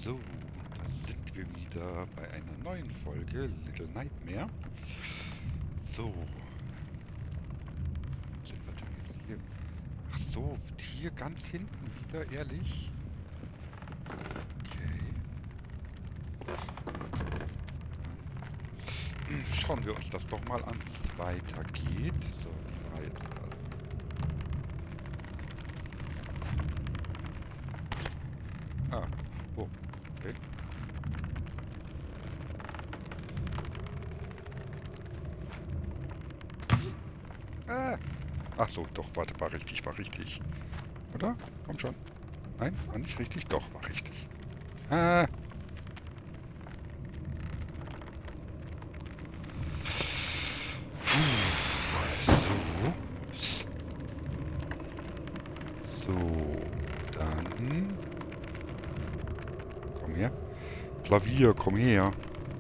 So, da sind wir wieder bei einer neuen Folge Little Nightmare. So. Wo sind wir denn jetzt hier? Ach so, hier ganz hinten wieder, ehrlich? Okay. Dann schauen wir uns das doch mal an, wie es weitergeht. So, war jetzt das. Ah, oh, okay. Ach so, doch, warte, war richtig, war richtig. Oder? Komm schon. Nein, war nicht richtig? Doch, war richtig. Ah. So. So, dann... Komm her. Klavier, komm her.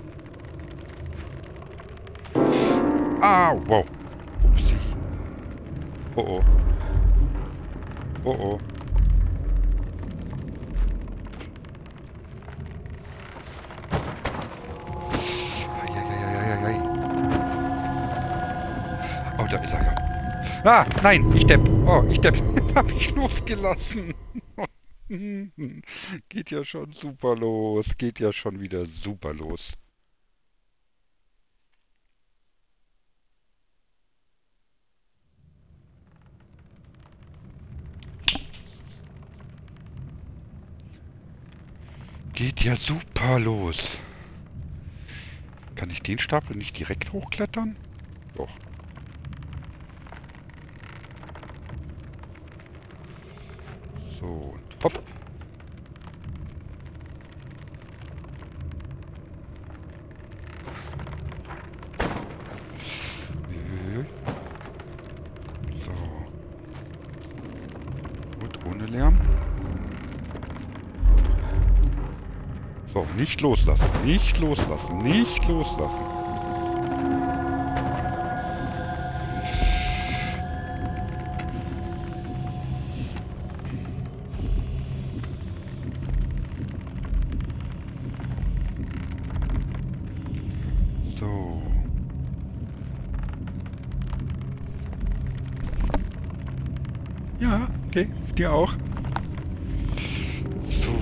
Ah, wow. Upsi. Oh oh. Oh oh. Eieieiei. Oh, da ist er ja. Ah, nein, ich depp. Oh, ich depp. Jetzt hab ich losgelassen. Geht ja schon super los. Geht ja schon wieder super los. Geht ja super los. Kann ich den Stapel nicht direkt hochklettern? Doch. So, und hopp. So. Gut, ohne Lärm. So, nicht loslassen, nicht loslassen, nicht loslassen. So. Ja, okay, dir auch. So.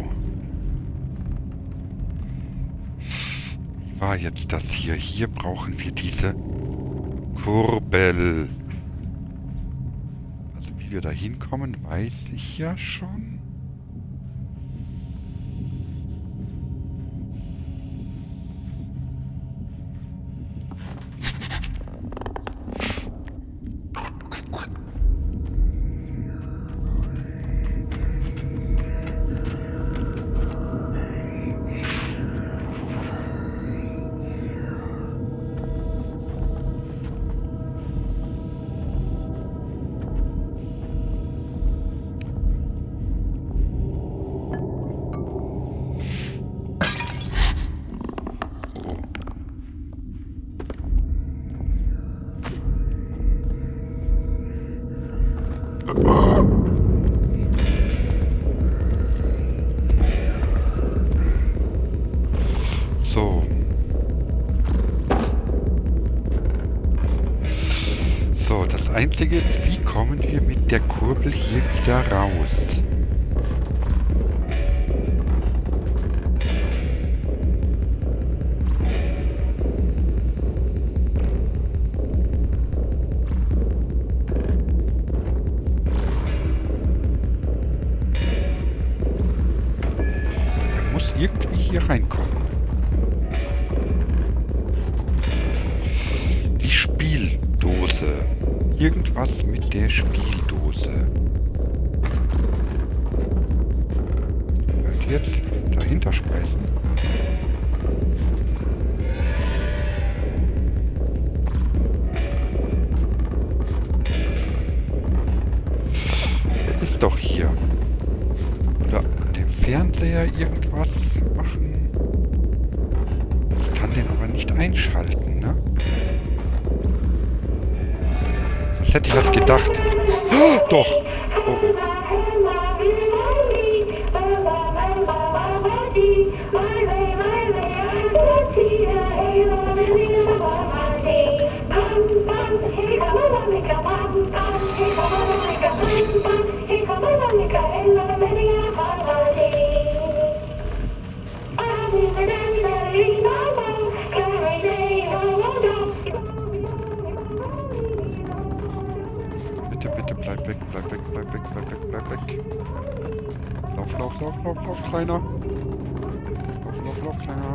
Wie war jetzt das hier? Hier brauchen wir diese Kurbel. Also wie wir da hinkommen, weiß ich ja schon. So. So, das Einzige ist, wie kommen wir mit der Kurbel hier wieder raus? Er muss irgendwie hier reinkommen. Die Spieldose. Irgendwas mit der Spieldose. Und jetzt dahinter speisen. Der ist doch hier. Oder an dem Fernseher irgendwas machen. Ich kann den aber nicht einschalten, ne? Das hätte ich jetzt gedacht. Oh, doch. Oh. Bitte, bitte, bleib weg, bleib weg, bleib weg, bleib weg, bleib weg. Lauf, lauf, lauf, lauf, lauf, Kleiner. Lauf, lauf, lauf, Kleiner.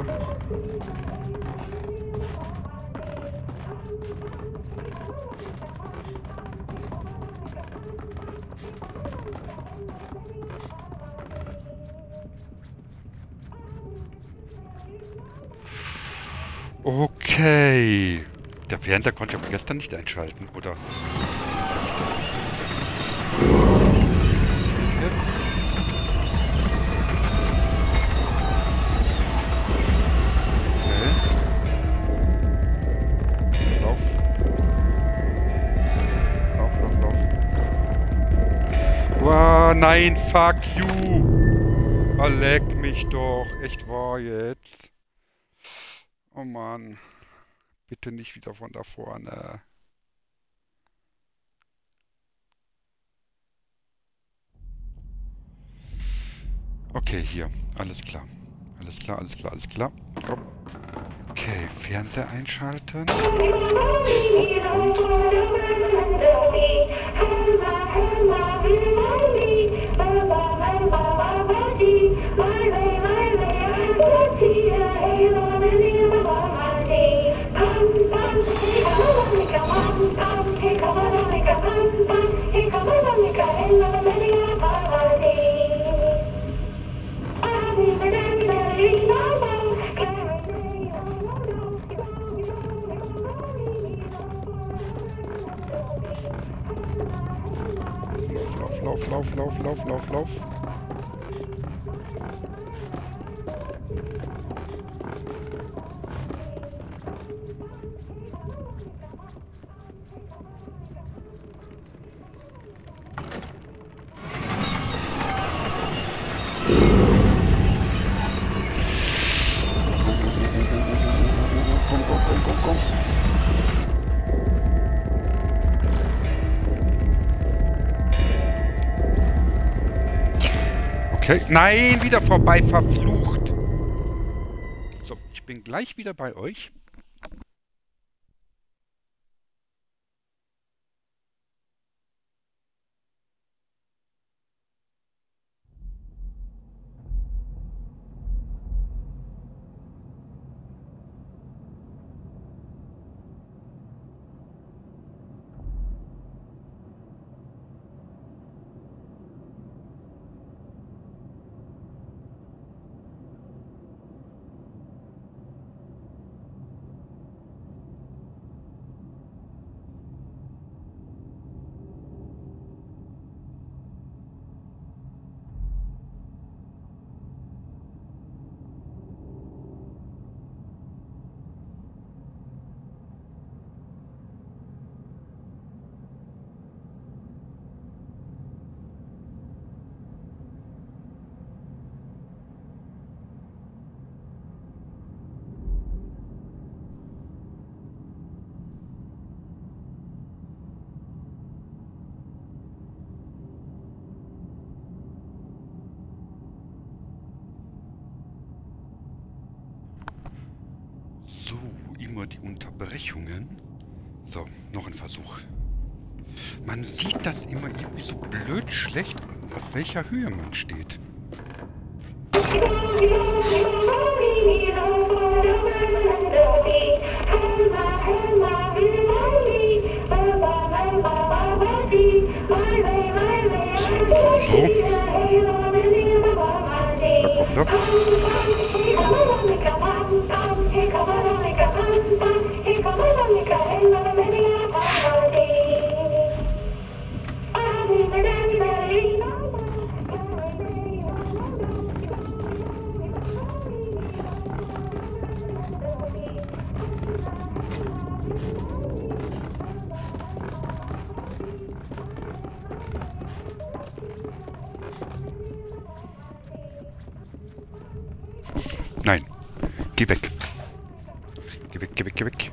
Okay. Der Fernseher konnte ich aber gestern nicht einschalten, oder? Oh, nein, fuck you! Oh, leck mich doch. Echt wahr jetzt. Oh Mann. Bitte nicht wieder von da vorne. Okay, hier. Alles klar. Alles klar, alles klar, alles klar. Komm. Okay, Fernseher einschalten. Lauf, lauf, lauf, lauf, lauf, lauf. Komm, komm, komm, komm, komm. Okay. Nein, wieder vorbei, verflucht. So, ich bin gleich wieder bei euch. So, immer die Unterbrechungen. So, noch ein Versuch. Man sieht das immer irgendwie so blöd schlecht, auf welcher Höhe man steht. So. Da kommt er. Nein. Geh weg. Geh weg, geh weg, geh weg.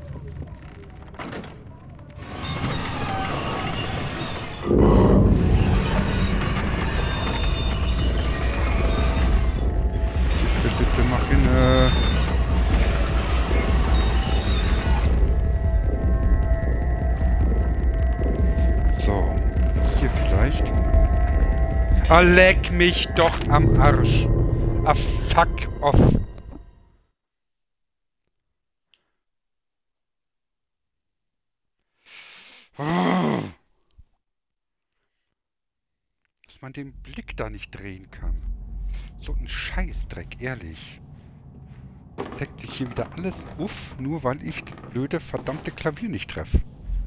Ah, leck mich doch am Arsch. Ah, fuck off. Oh. Dass man den Blick da nicht drehen kann. So ein Scheißdreck, ehrlich. Zeigt sich hier wieder alles uff, nur weil ich das blöde, verdammte Klavier nicht treffe.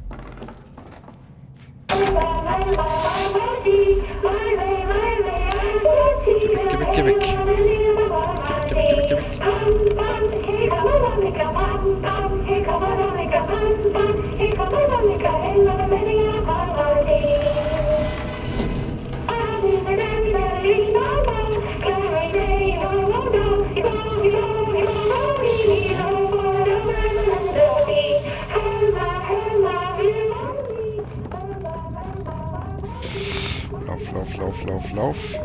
Geh weg, geh weg, geh weg. Geh weg, geh weg, geh weg, geh Lauf.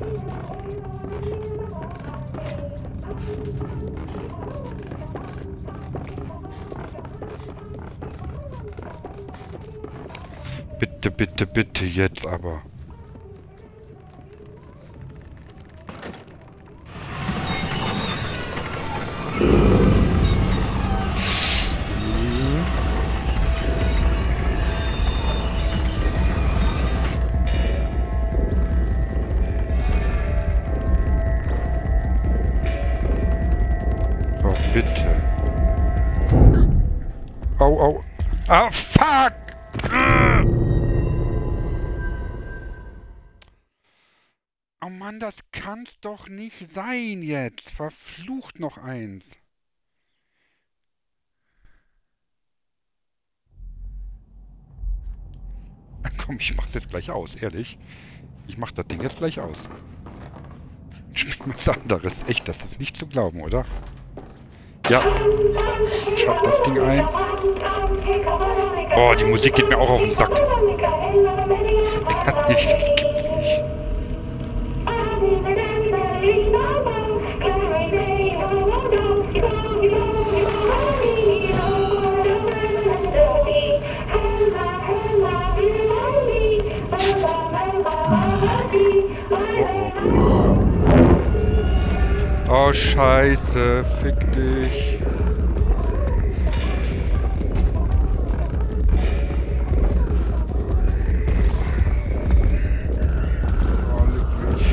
Bitte, bitte, bitte, jetzt aber. Oh, bitte. Au. Ah, fuck! Oh Mann, das kann's doch nicht sein jetzt. Verflucht noch eins. Komm, ich mach's jetzt gleich aus, ehrlich. Ich mach das Ding jetzt gleich aus. Spiel was anderes. Echt, das ist nicht zu glauben, oder? Ja. Schalt das Ding ein. Oh, die Musik geht mir auch auf den Sack. Ehrlich, das gibt's nicht. Oh, Scheiße, fick dich. Oh, leck mich.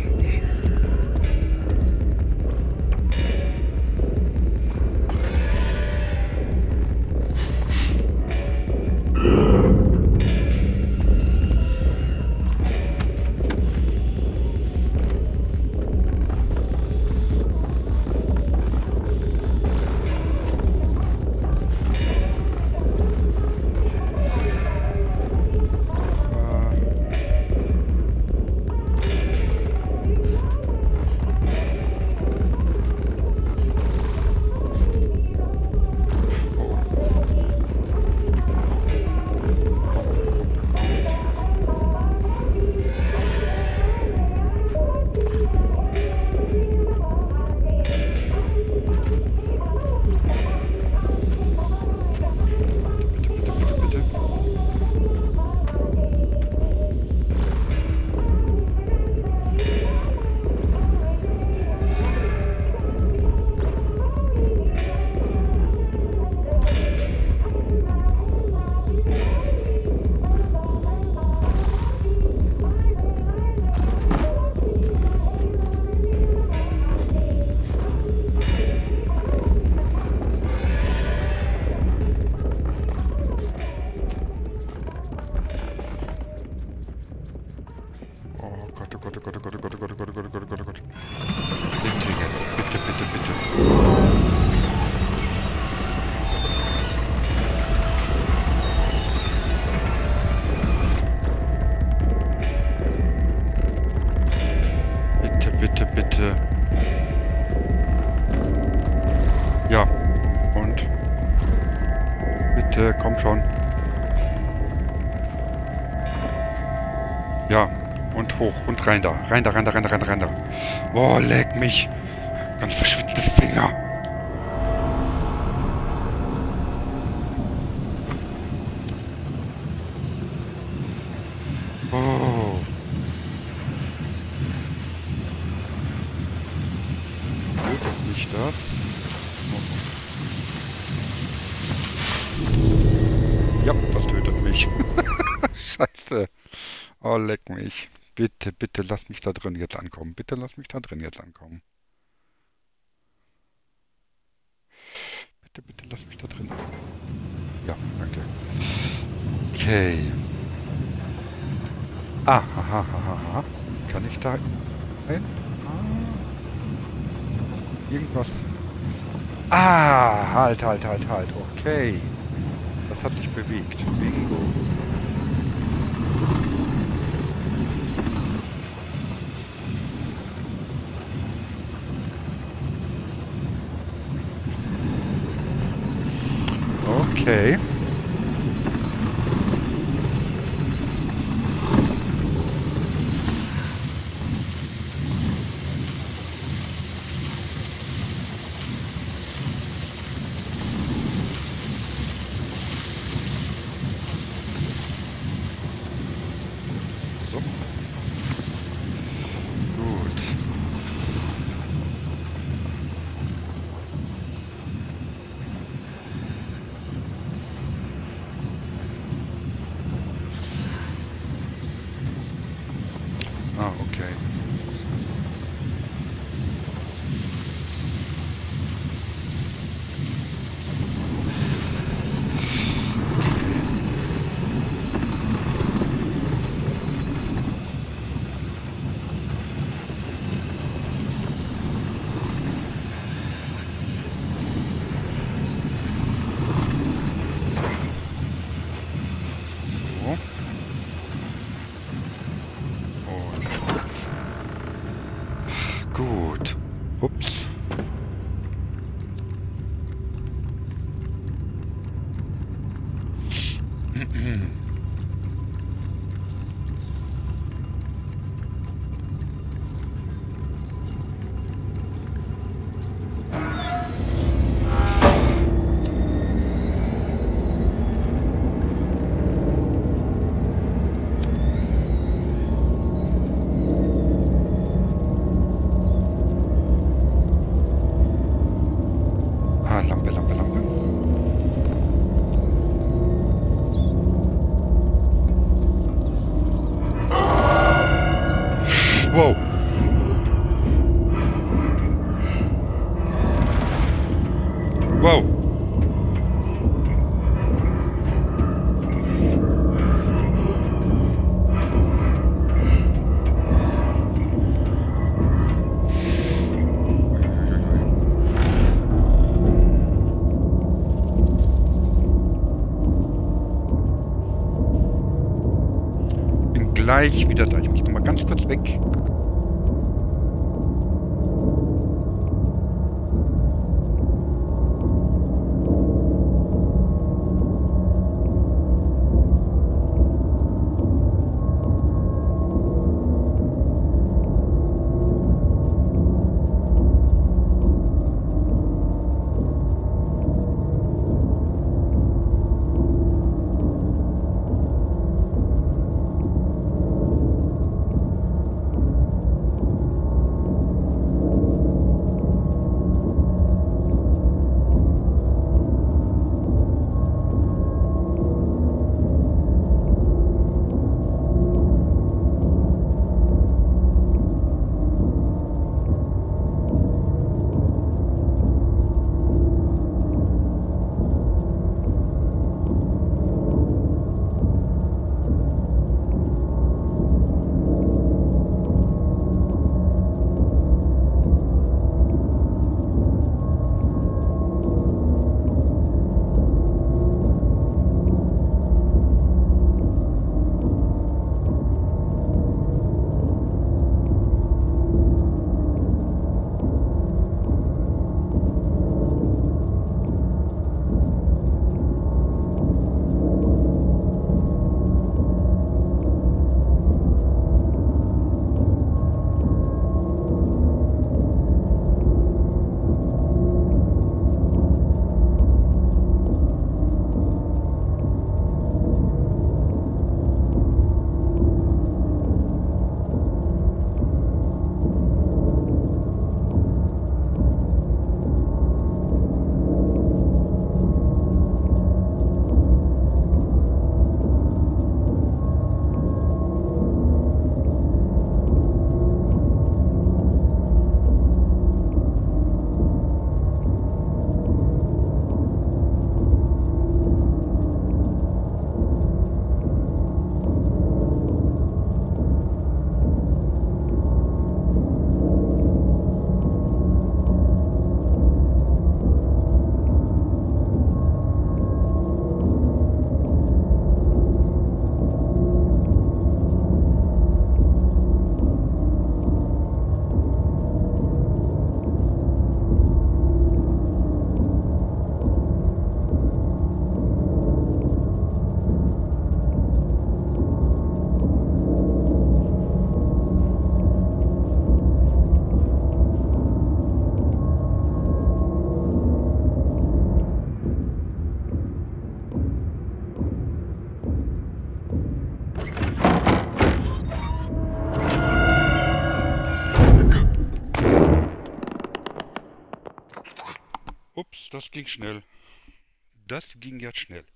Bitte. Ja. Und? Bitte, komm schon. Ja. Und hoch. Und rein da. Rein da. Boah, leck mich. Ganz verschwitzte Finger. Oh. Tötet mich das? Ja, das tötet mich. Scheiße. Oh, leck mich. Bitte, bitte lass mich da drin jetzt ankommen. Bitte lass mich da drin jetzt ankommen. Bitte, bitte lass mich da drin ankommen. Ja, danke. Okay. Ah, haha, haha, haha. Kann ich da rein? Ah, irgendwas. Ah, halt, halt, halt, halt. Okay. Das hat sich bewegt. Bingo. Okay. So. Gut. Ah, okay. So. Und gut. Ups. Ah, Lampe, Lampe, Lampe. Wow. Wow. Bin gleich wieder da. Ich muss noch mal ganz kurz weg. das ging schnell. Das ging jetzt schnell.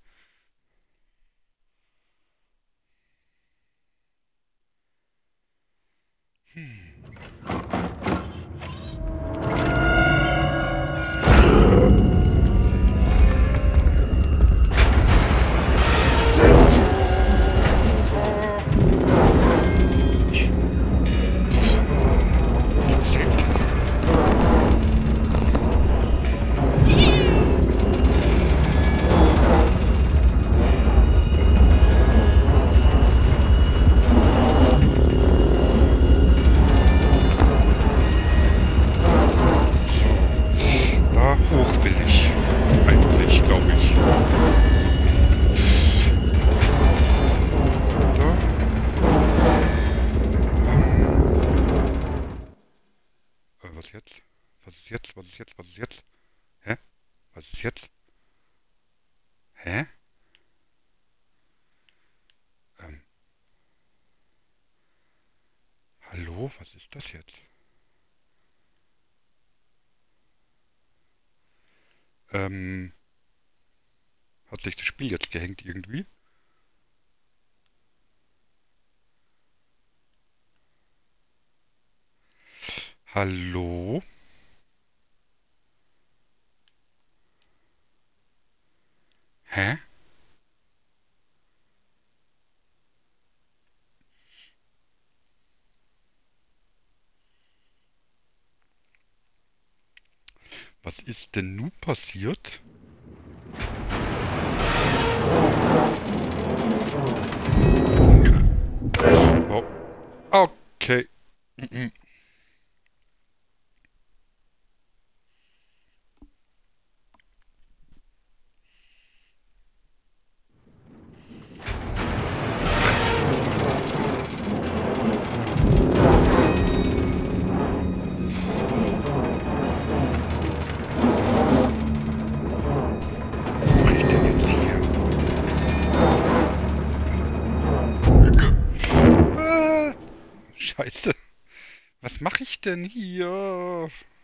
Was ist jetzt? Hä? Was ist jetzt? Hä? Hallo? Was ist das jetzt? Hat sich das Spiel jetzt gehängt irgendwie? Hallo? Hä? Was ist denn nun passiert? Oh. Okay. Scheiße. Was mache ich denn hier?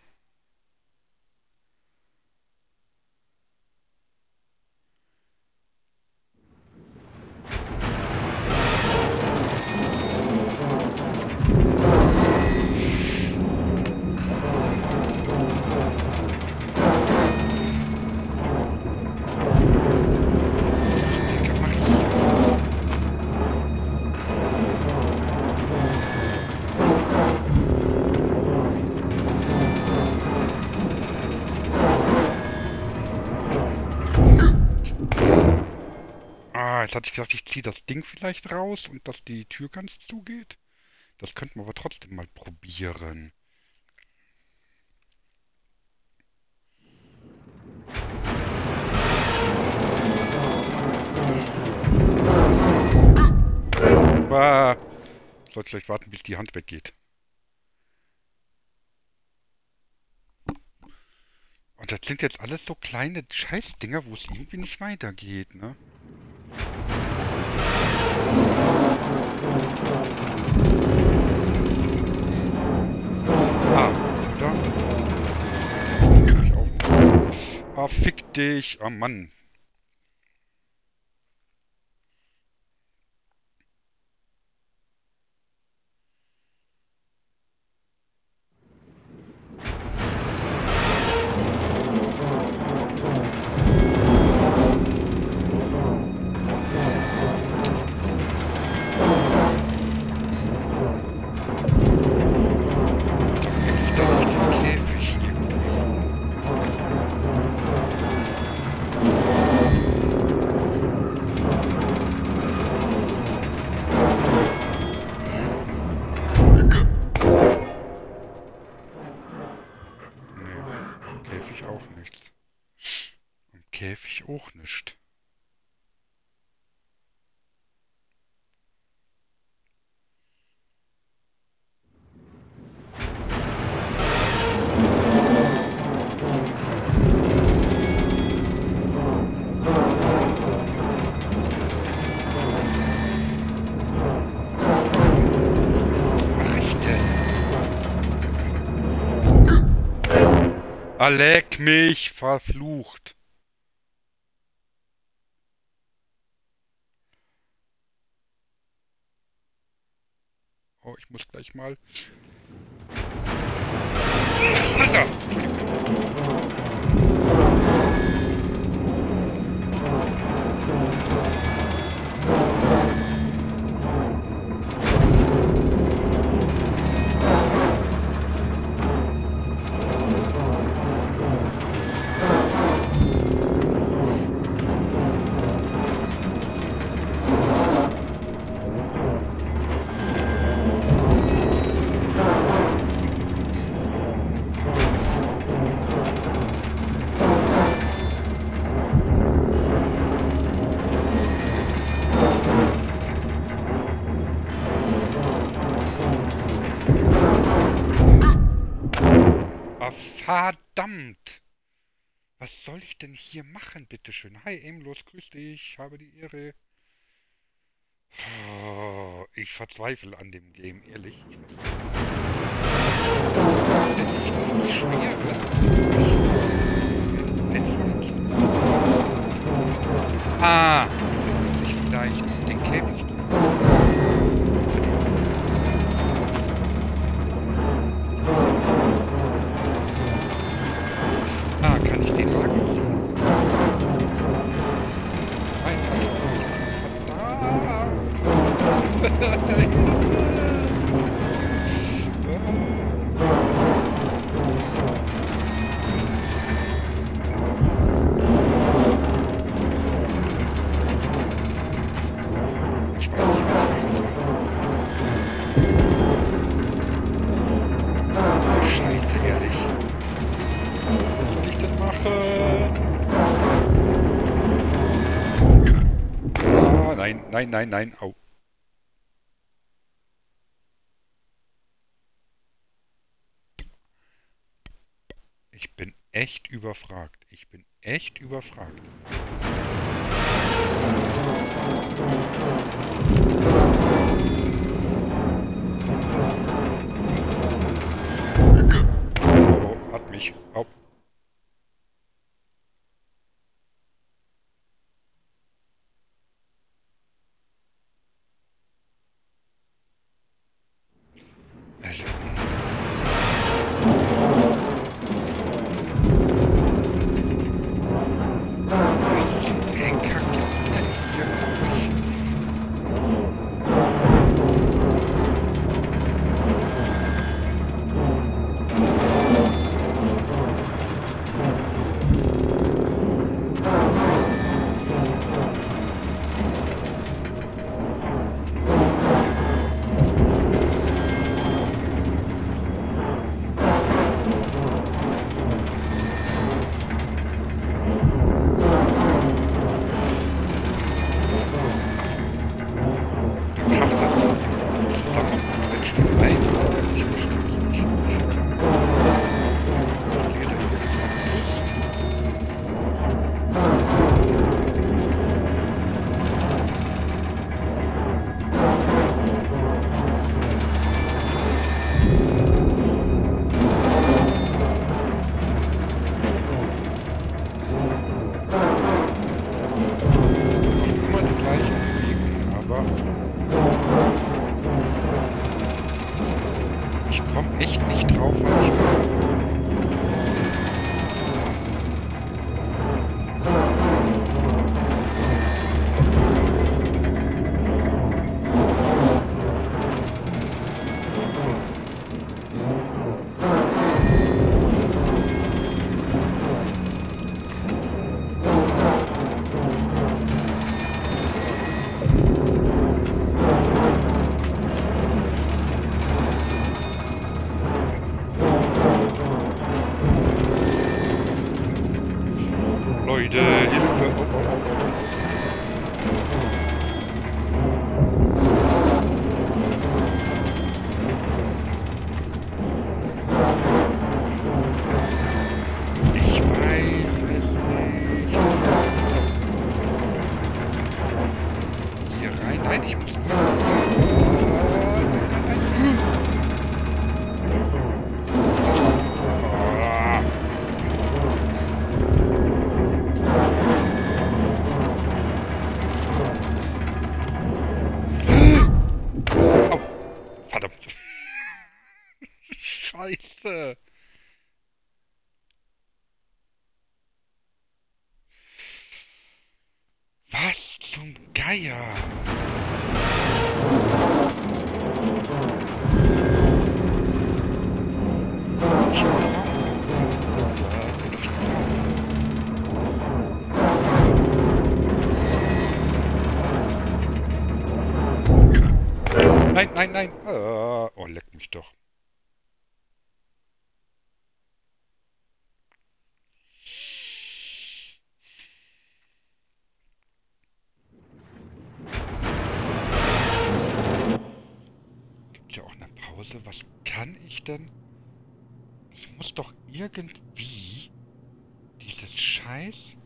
Jetzt hatte ich gedacht, ich ziehe das Ding vielleicht raus und dass die Tür ganz zugeht. Das könnten wir aber trotzdem mal probieren. Ich sollte vielleicht warten, bis die Hand weggeht. Und das sind jetzt alles so kleine Scheißdinger, wo es irgendwie nicht weitergeht, ne? Oder? Ich auch. Ah, fick dich. Oh Mann. Käfig auch nicht. Was mache ich denn? Ah, leck mich, verflucht. Oh, ich muss gleich mal... Also, ah, verdammt. Was soll ich denn hier machen, bitteschön? Hi, Aimlos, grüß dich, habe die Ehre. Oh, ich verzweifle an dem Game, ehrlich. Ich verzweifle. Hätte ich nichts Schweres. Einfach zu... Ah, muss ich vielleicht den Käfig zu... Ah, kann ich den Wagen ziehen? Nein, kann ich auch nicht ziehen. Verdammt! Hilfe! Ich weiß nicht, was ich machen soll. Oh, Scheiße, ehrlich. Was soll ich denn machen? Ah, nein, nein, nein, nein. Au. Ich bin echt überfragt. Ich bin echt überfragt. Oh, hat mich. Au. Also. Was zum Henker gibt's denn hier? Was ich... Kracht das Ding irgendwie zusammen und quetscht ihn rein? Ich verstehe es nicht. Ich verliere irgendwie Lust. Macht immer die gleichen Bewegungen, aber ich komme echt nicht drauf, was ich machen soll. Leute, Hilfe! Oh, oh, oh, oh. Ich weiß es nicht. Das ist doch... Hier rein? Nein, ich muss hier... Nein, nein, nein. Ah. Scheiße. Was zum Geier? Ich komm. Nicht raus. Nein, nein, nein. Oh, leck mich doch. Gibt's ja auch eine Pause. Was kann ich denn? Ich muss doch irgendwie dieses Scheiß...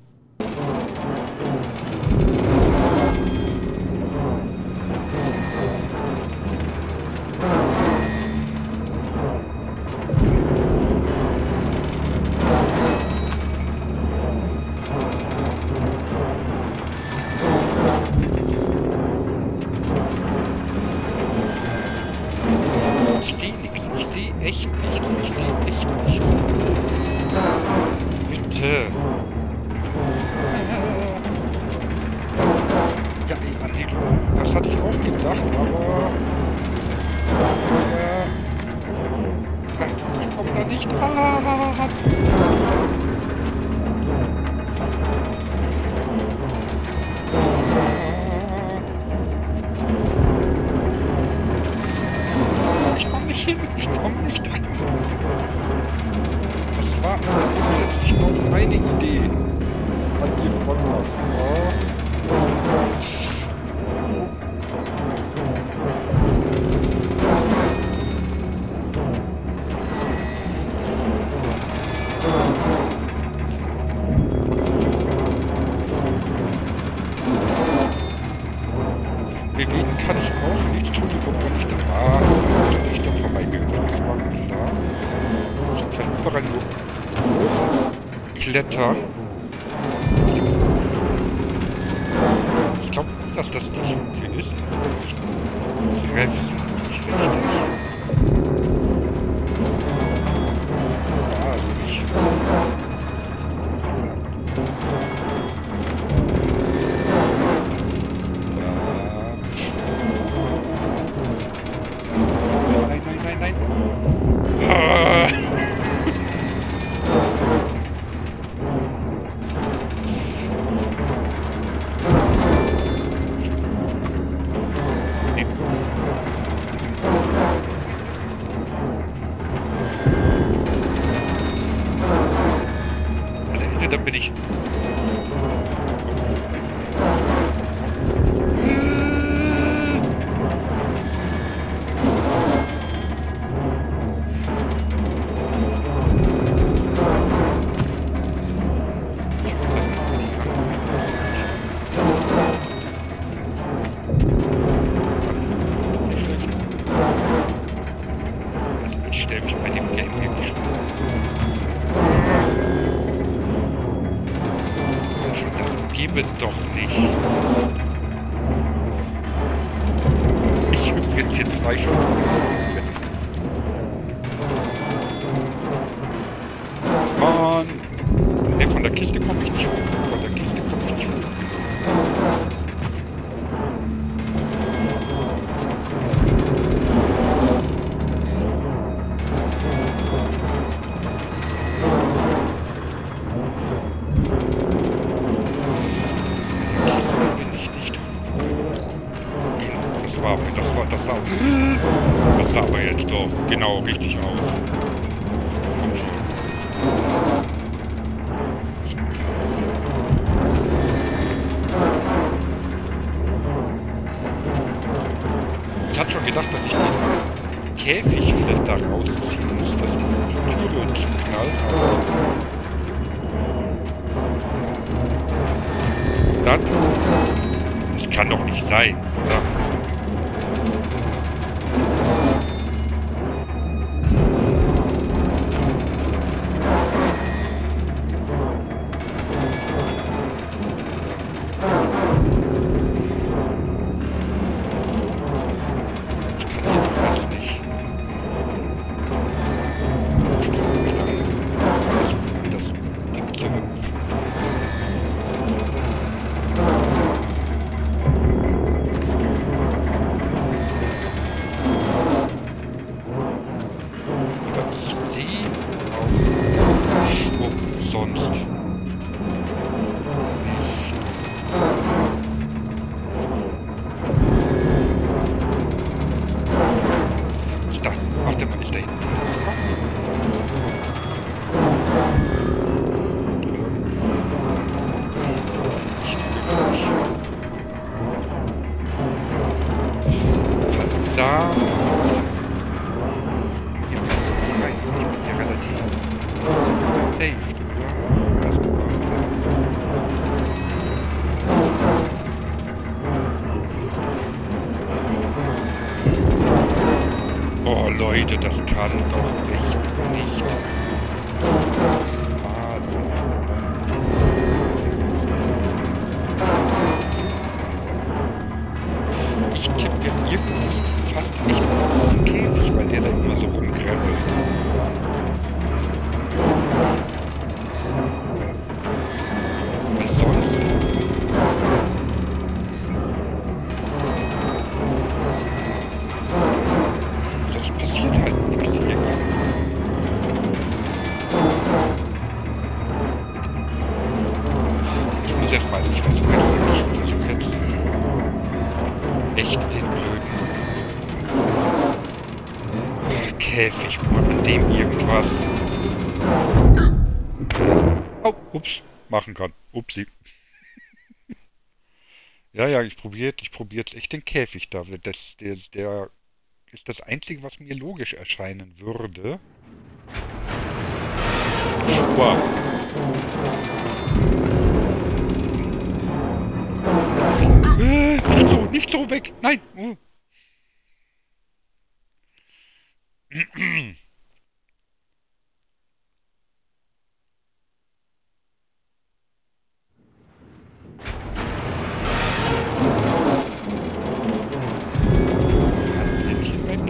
Ich sehe nichts. Ich sehe echt nichts. Ich sehe echt nichts. Bitte. Ja, ey, Andy, das hatte ich auch gedacht, aber... Ich komme da nicht ran. Ich komme nicht hin. Ich komme nicht dran. Das war grundsätzlich auch meine Idee. Bei ihr Konrad. Bewegen kann ich auch nichts. Entschuldigung, wenn ich da war. Jetzt bin ich da vorbeigehüpft. Das war mir klar. Ich kann überall nur hochklettern. Ich glaube nicht, dass das die Luke ist. Ich treffe sie nicht richtig. Ja, also nicht. Nein, nein, nein, nein. Also entweder bin ich... Ich stelle mich bei dem Game wirklich schon. Das gebe doch nicht. Ich hüpfe jetzt hier 2 Stunden. Mann! Ne, von der Kiste komme ich nicht hoch. Von der Kiste komme ich nicht hoch. Das sah aber jetzt doch genau richtig aus. Komm schon. Ich hatte schon gedacht, dass ich den Käfig vielleicht da rausziehen muss, dass die Türe zuknallt, aber... Das kann doch nicht sein, oder? Oh, sonst. Ist da. Warte mal, ist da hinten? Verdammt. Hier rein. Ich bin hier relativ saved, oder? Erstmal. Oh Leute, das kann doch echt nicht wahr sein. Ich tippe ja irgendwie fast echt auf diesen Käfig, weil der da immer so rumkrempelt. Weil sonst... Sonst passiert halt nichts hier. Ich muss erstmal... Ich versuche jetzt echt den blöden Käfig an dem irgendwas machen kann. Upsi. Ja, ich probiere jetzt echt den Käfig da. Der ist das Einzige, was mir logisch erscheinen würde. Wow. Nicht so weg. Nein. Handbrennchen weg.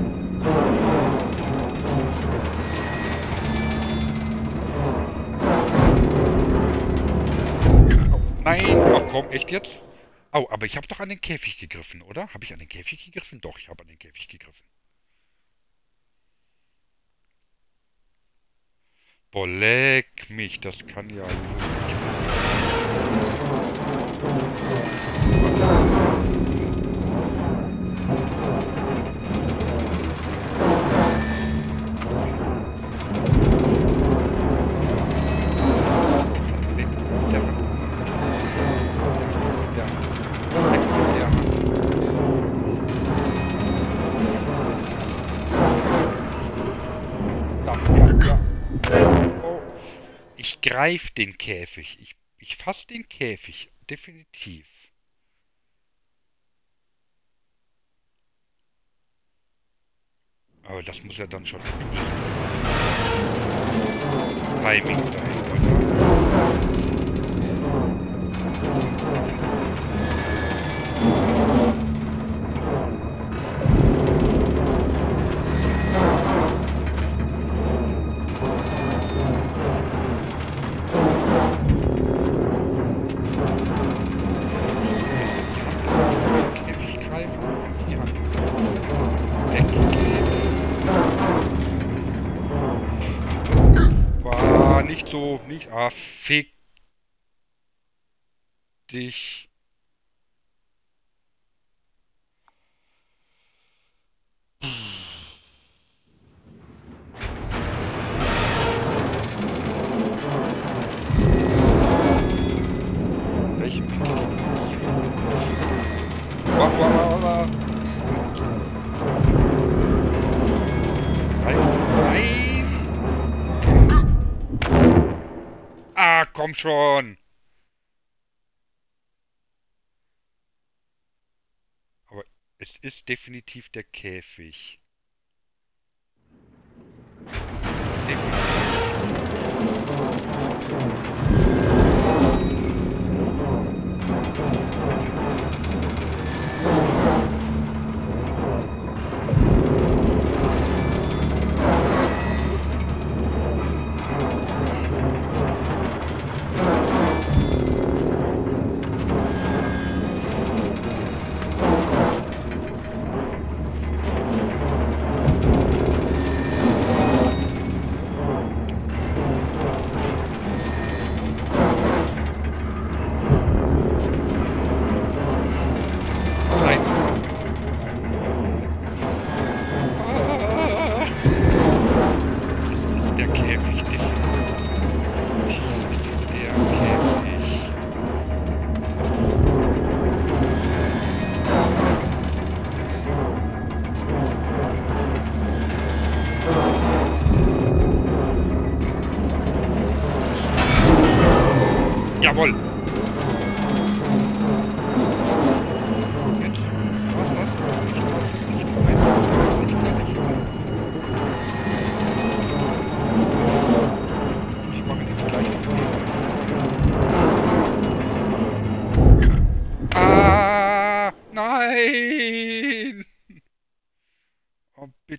Nein. Ach komm, echt jetzt? Oh, aber ich habe doch an den Käfig gegriffen, oder? Habe ich an den Käfig gegriffen? Doch, ich habe an den Käfig gegriffen. Boah, leck mich, das kann ja lustig. Ich greife den Käfig. Ich fasse den Käfig. Definitiv. Aber das muss ja dann schon Timing sein, oder? Nicht so, nicht. Ah, fick dich. Welchen Weg geht Nein! Ah, komm schon! Aber es ist definitiv der Käfig.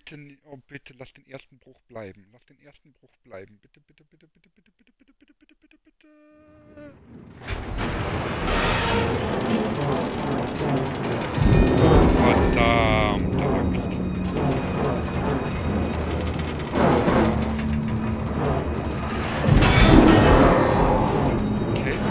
bitte, oh bitte, lass den ersten Bruch bleiben. Lass den ersten Bruch bleiben. Bitte, bitte, bitte, bitte, bitte, bitte, bitte, bitte, bitte, bitte, bitte. Verdammte Axt. Okay.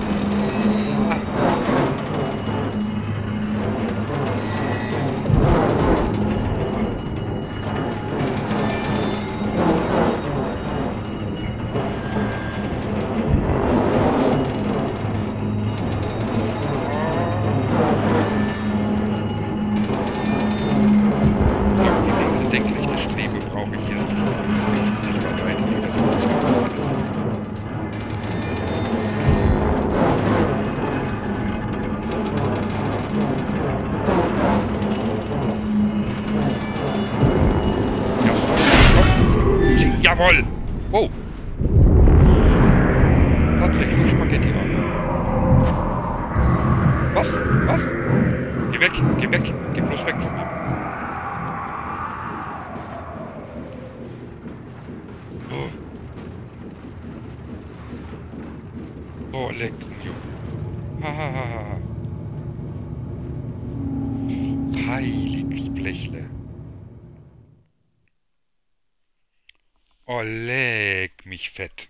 Senkrechte Strebe brauche ich jetzt. Auf dieser Seite, die das ausgegangen ist. Ja, jawohl! Oh! Tatsächlich Spaghetti ab. Was? Was? Geh weg! Geh weg! Geh bloß weg von mir! Oh, leck, Junge. Hahaha. Heiliges Blechle. Oh, leck mich fett.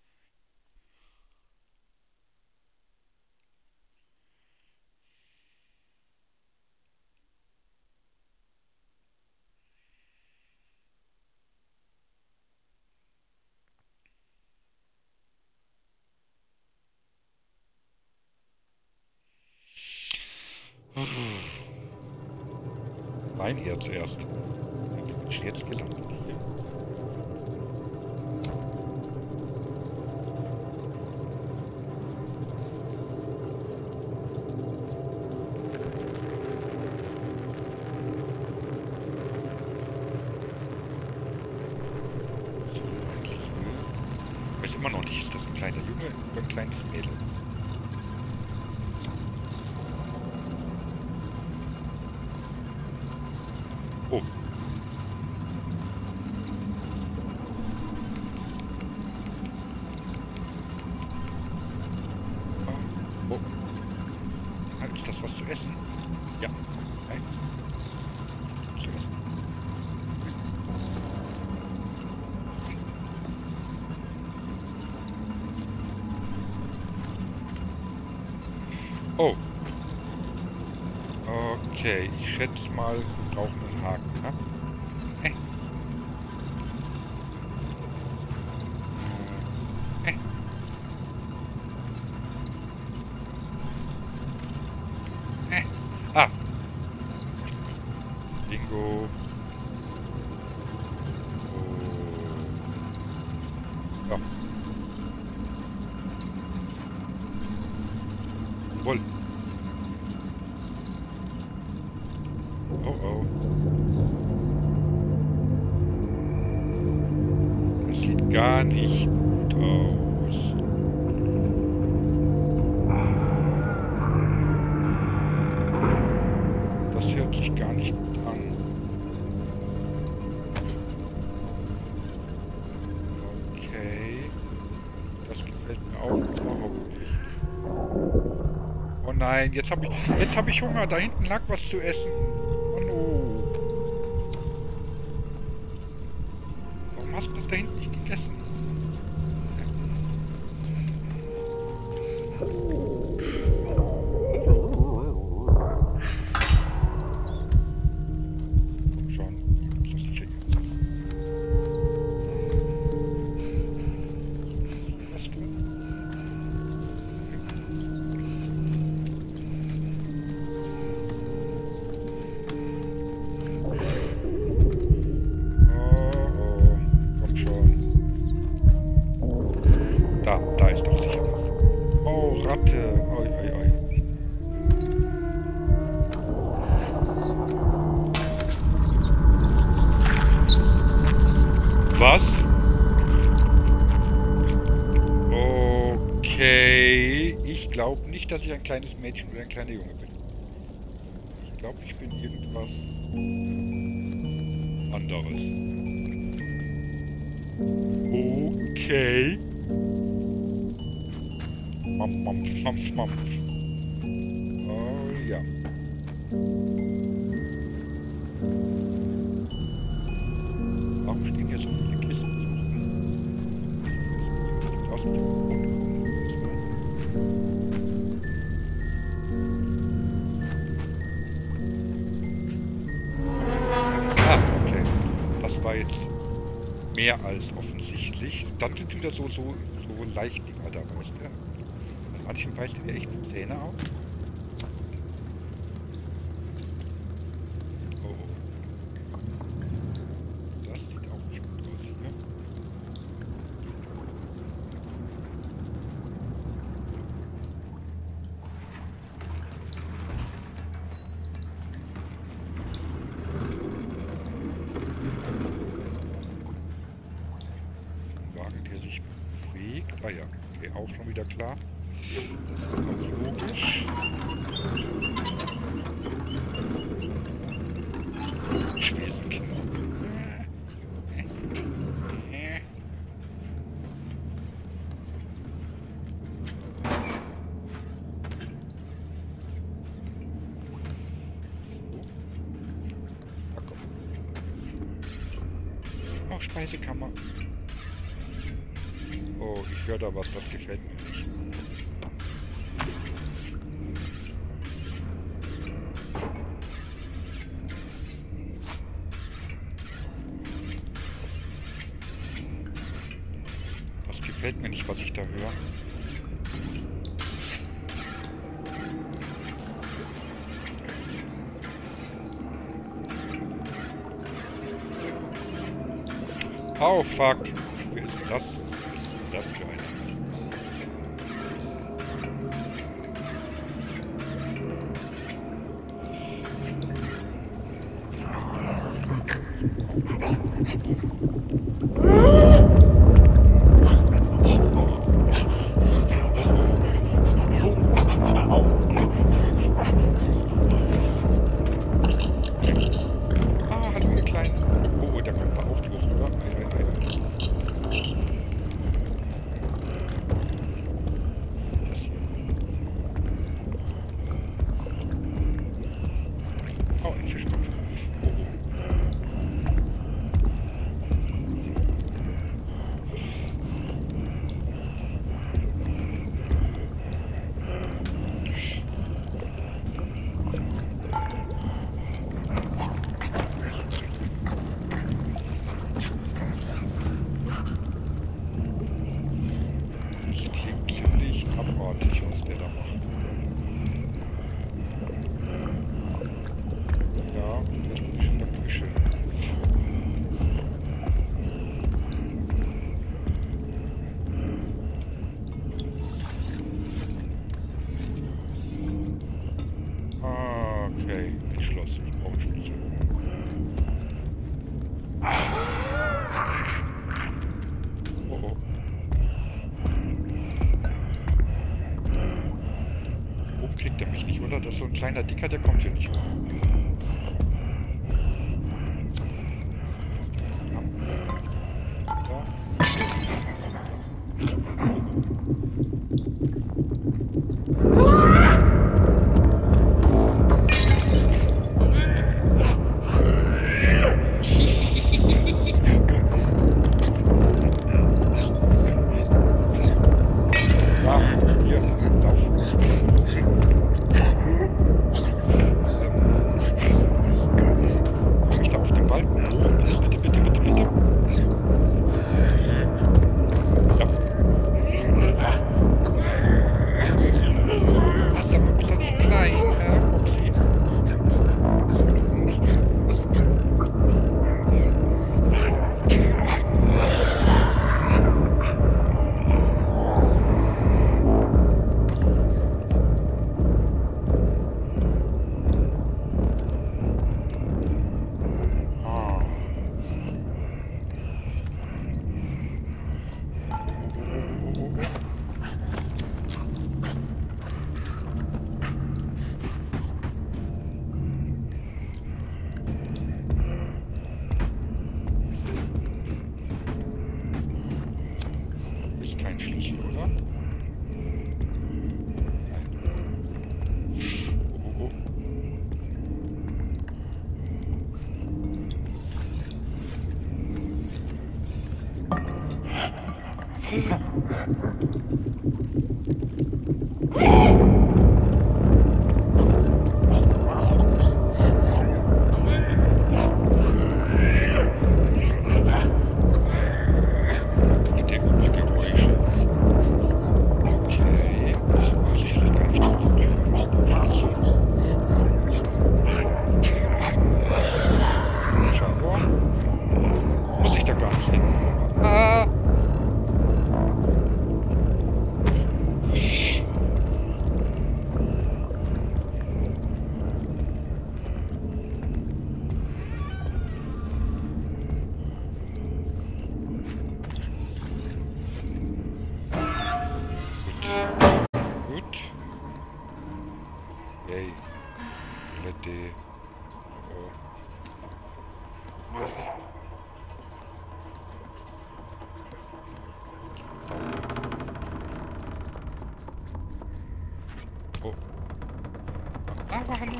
Mein Herz erst. Wie bin ich jetzt gelandet hier? Ich weiß immer noch nicht, ist das ein kleiner Junge oder ein kleines Mädel? Oh. Oh. Ist das was zu essen? Ja. Nein. Zu essen. Oh. Okay, ich schätze mal, wir brauchen einen Haken, ne? Ah! Bingo! Oh. Ja. Wohl. Oh oh. Das sieht gar nicht gut aus. Das hört sich gar nicht gut an. Okay. Das gefällt mir auch überhaupt nicht. Oh nein, jetzt hab ich Hunger. Da hinten lag was zu essen. Oh no. Warum hast du das da hinten nicht gegessen? Komm schon. Lass mich irgendwas. Was du? Da ist doch sicher was. Oh, Ratte. Oi, oi, oi. Was? Okay. Ich glaube nicht, dass ich ein kleines Mädchen oder ein kleiner Junge bin. Ich glaube, ich bin irgendwas anderes. Okay. Mampf, mampf, mampf. Oh ja. Warum stehen hier so viele Kisten? Aus dem Grund. Ah, okay. Das war jetzt mehr als offensichtlich. Dann sind wieder so leicht Dinger da, weißt du? Manchen beißt dir echt die Zähne aus. Oh. Das sieht auch nicht gut aus hier. Ein Wagen, der sich bewegt. Ah ja, okay, auch schon wieder klar. Das ist auch logisch. Schwesenkinder. So. Oh, Speisekammer. Oh, ich höre da was, das gefällt mir nicht. Das gefällt mir nicht, was ich da höre. Oh, fuck. Wer ist das? Was ist das für eine? Ah, hallo ihr Kleinen. Oh, da kommt da auch durch, oder? Das hier. Oh, ein Fischkopf. Oh, oh. Das klingt ziemlich abartig, was der da macht. Ja, der ist nämlich in der Küche. Ah, okay. Ein Schloss. Ich brauche einen Schlüssel. Oh, oh. Oben kriegt er mich nicht, oder? Das ist so ein kleiner Dicker, der kommt hier nicht hoch. Da. Ja, hier, lauf. keinen Schlüssel, oder? Oh, oh. Die Geräusche. Okay. Muss ich vielleicht gar nicht durch die Tür schließen. Scheinbar. Muss ich da gar nicht hin. Ah! Gut. Yay. Toilette. Sauber. Oh. Aber hallo.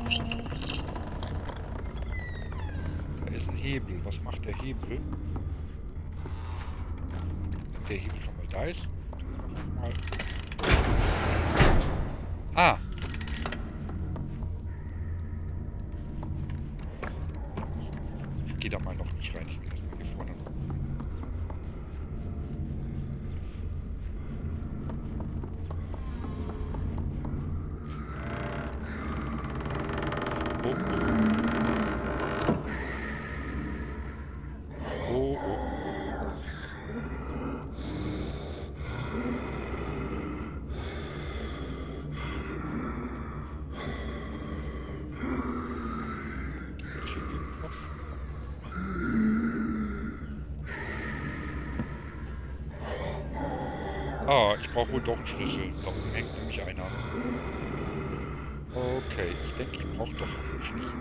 Da ist ein Hebel. Was macht der Hebel? Wenn der Hebel schon mal da ist. Mal. Ah. Ich gehe da mal noch nicht rein. Ich will erstmal hier vorne. Oh. Oh, oh. Ah, ich brauche wohl doch einen Schlüssel. Da oben hängt nämlich einer. Okay, ich denke, ich brauche doch einen Schlüssel.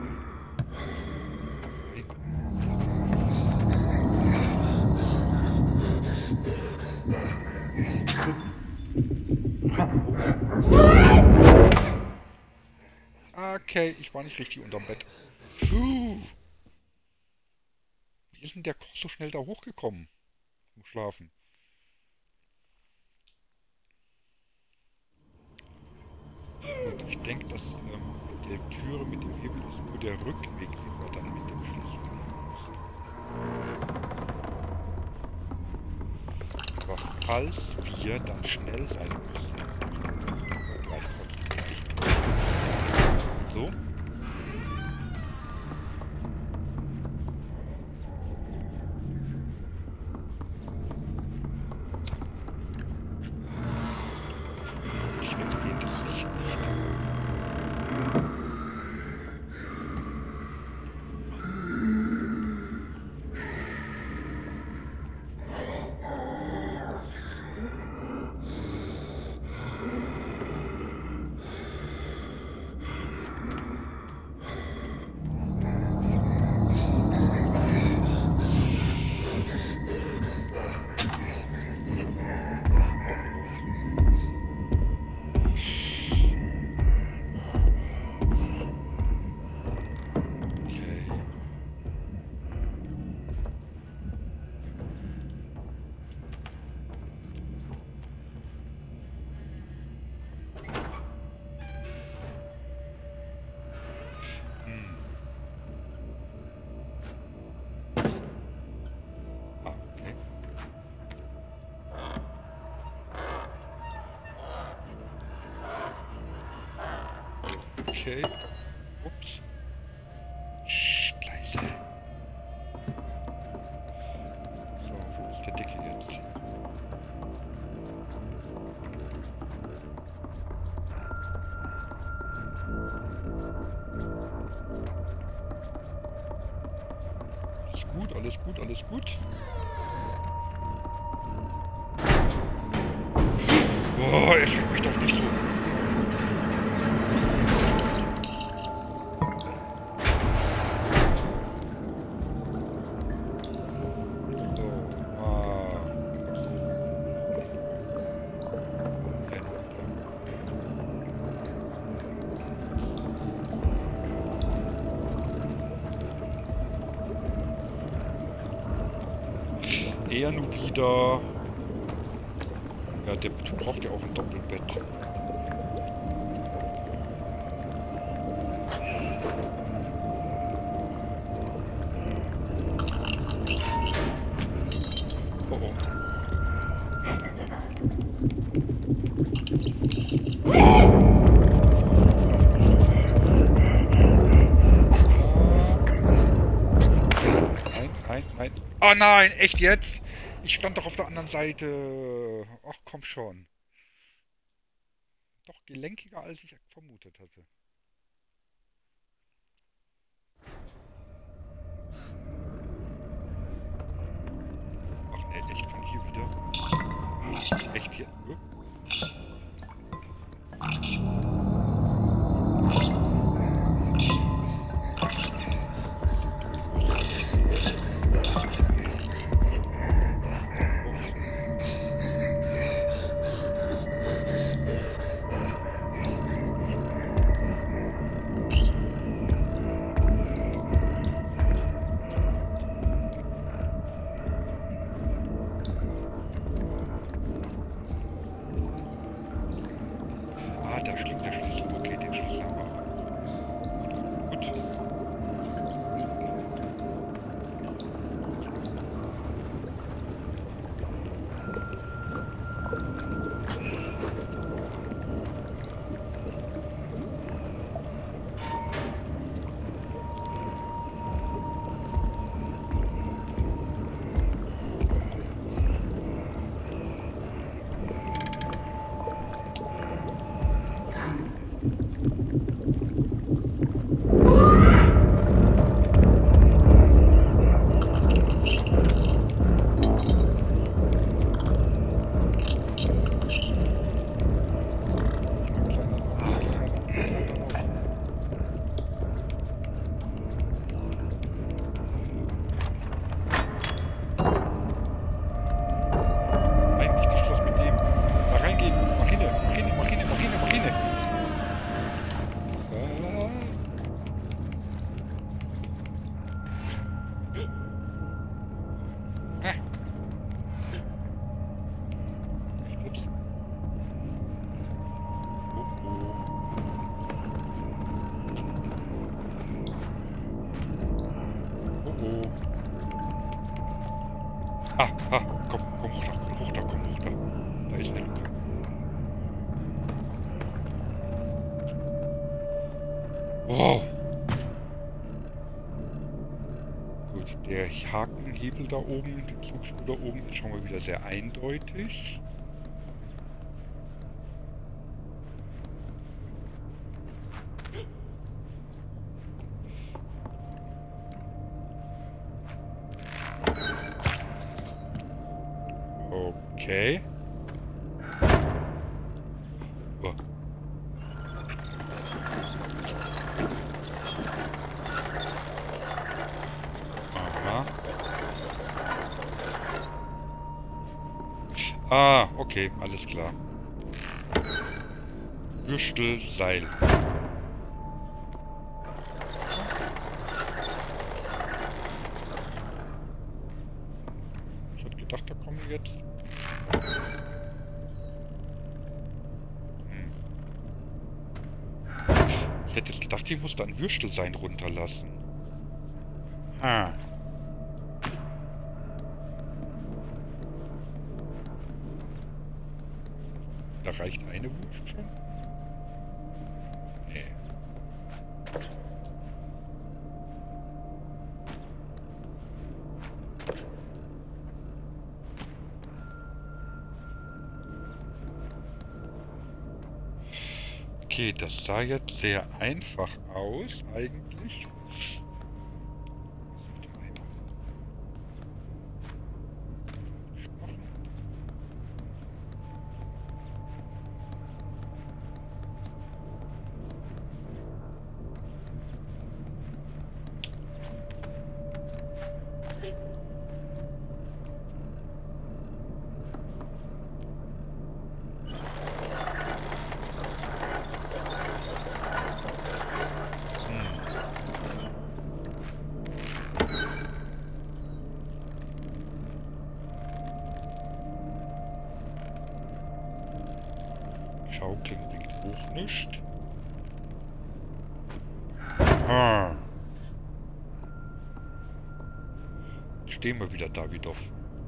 Okay, ich war nicht richtig unterm Bett. Puh. Wie ist denn der Koch so schnell da hochgekommen? Zum Schlafen. Und ich denke, dass mit der Türe, mit dem Hebel ist nur der Rückweg, den wir dann mit dem Schlüssel nehmen müssen. Aber falls wir dann schnell sein müssen, müssen wir gleich trotzdem gleich. So. Ich verstehe das Licht nicht. Okay. Ups. Psst, leise. So, wo ist der Dicke jetzt? Alles gut, alles gut, alles gut. Boah, erschreckt mich doch nicht so. eher nur wieder... Ja, der braucht ja auch ein Doppelbett. Oh oh. Nein. Oh nein, echt jetzt? Ich stand doch auf der anderen Seite. Ach, komm schon. Doch gelenkiger, als ich vermutet hatte. Ach nee, echt von hier wieder? Echt hier? Ah, da schlägt der Schlüssel. Okay, den Schlüssel haben wir auch. Gut. Komm hoch da. Da ist eine Luke. Wow. Gut, der Hakenhebel da oben, der Zugstuhl da oben ist schon mal wieder sehr eindeutig. Okay. Oh. Aha. Ah, okay, alles klar. Würstelseil. Ich hatte gedacht, da kommen wir jetzt... Ich hätte jetzt gedacht, ich muss da ein Würstelsein runterlassen. Ah. Da reicht eine Wurst schon? Nee. Okay, das sah jetzt sehr einfach aus, eigentlich. Schaukeln bringt auch nichts. Ah. Jetzt stehen wir wieder da wie doof.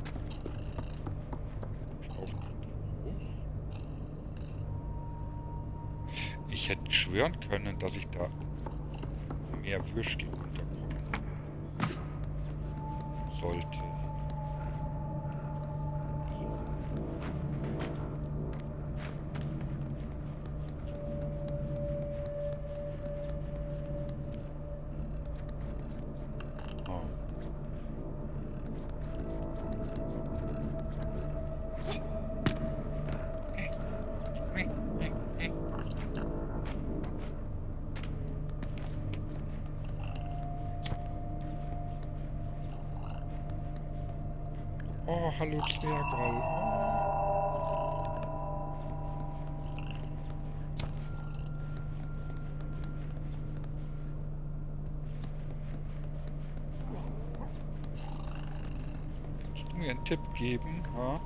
Ich hätte schwören können, dass ich da mehr Würstel unterkommen sollte. Oh, hallo Zwergal. Kannst du mir einen Tipp geben? Ha?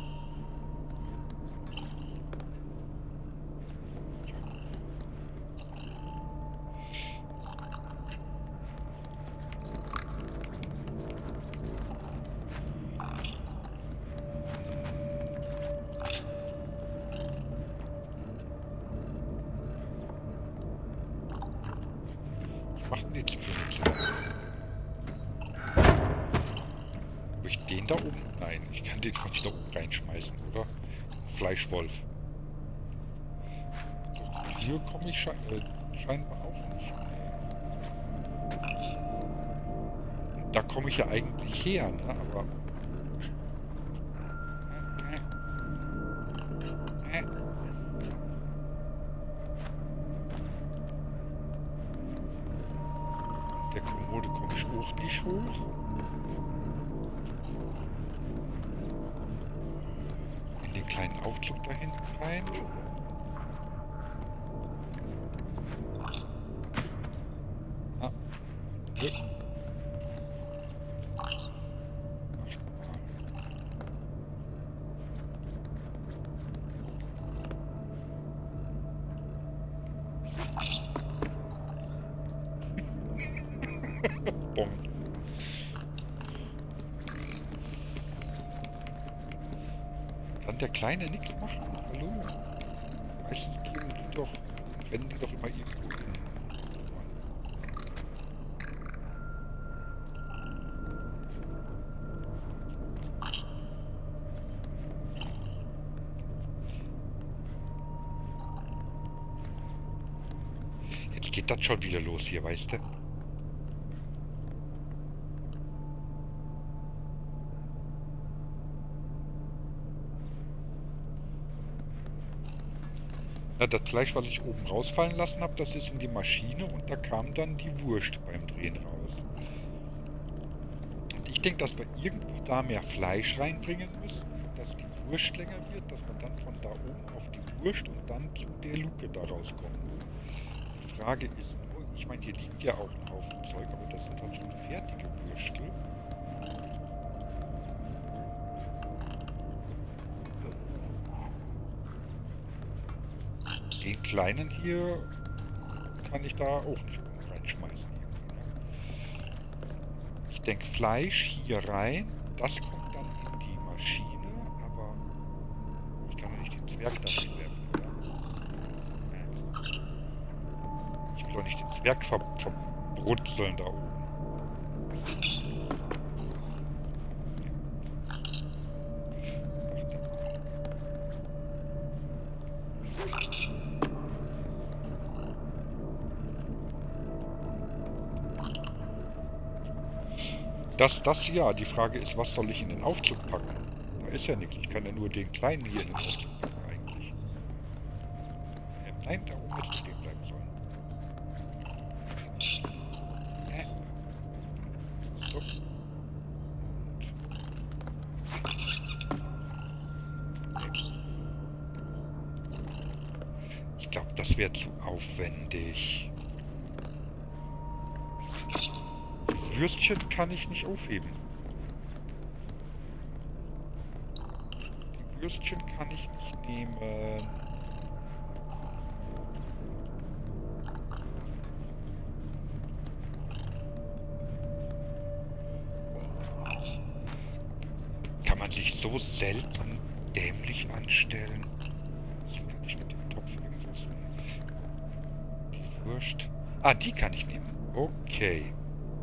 Machten die zu viel? Ob ich den da oben? Nein, ich kann den nicht da oben reinschmeißen, oder? Fleischwolf. Doch hier komme ich scheinbar auch nicht mehr. Da komme ich ja eigentlich her, ne? Aber... Der Kommode komme ich auch nicht hoch. In den kleinen Aufzug da hinten rein. Ah. Ja. Bom. Kann der Kleine nichts machen? Hallo? Meistens rennen die doch immer irgendwo hin. Jetzt geht das schon wieder los hier, weißt du? Na, das Fleisch, was ich oben rausfallen lassen habe, das ist in die Maschine und da kam dann die Wurst beim Drehen raus. Und ich denke, dass wir irgendwie da mehr Fleisch reinbringen müssen, dass die Wurst länger wird, dass man dann von da oben auf die Wurst und dann zu der Luke da rauskommt. Die Frage ist nur, ich meine, hier liegt ja auch ein Haufen Zeug, aber das sind halt schon fertige Würstel. Den kleinen hier kann ich da auch nicht reinschmeißen. Ich denke, Fleisch hier rein, das kommt dann in die Maschine, aber ich kann ja nicht den Zwerg da reinwerfen, oder? Ich will doch nicht den Zwerg verbrutzeln da oben. Das ja, die Frage ist, was soll ich in den Aufzug packen? Da ist ja nichts, ich kann ja nur den kleinen hier in den Aufzug packen eigentlich. Nein, da oben hätte stehen bleiben sollen. So. Ich glaube, das wäre zu aufwendig. Würstchen kann ich nicht aufheben. Die Würstchen kann ich nicht nehmen. so selten dämlich anstellen. Deswegen kann ich mit dem Topf irgendwas. Die Wurst. Ah, die kann ich nehmen. Okay.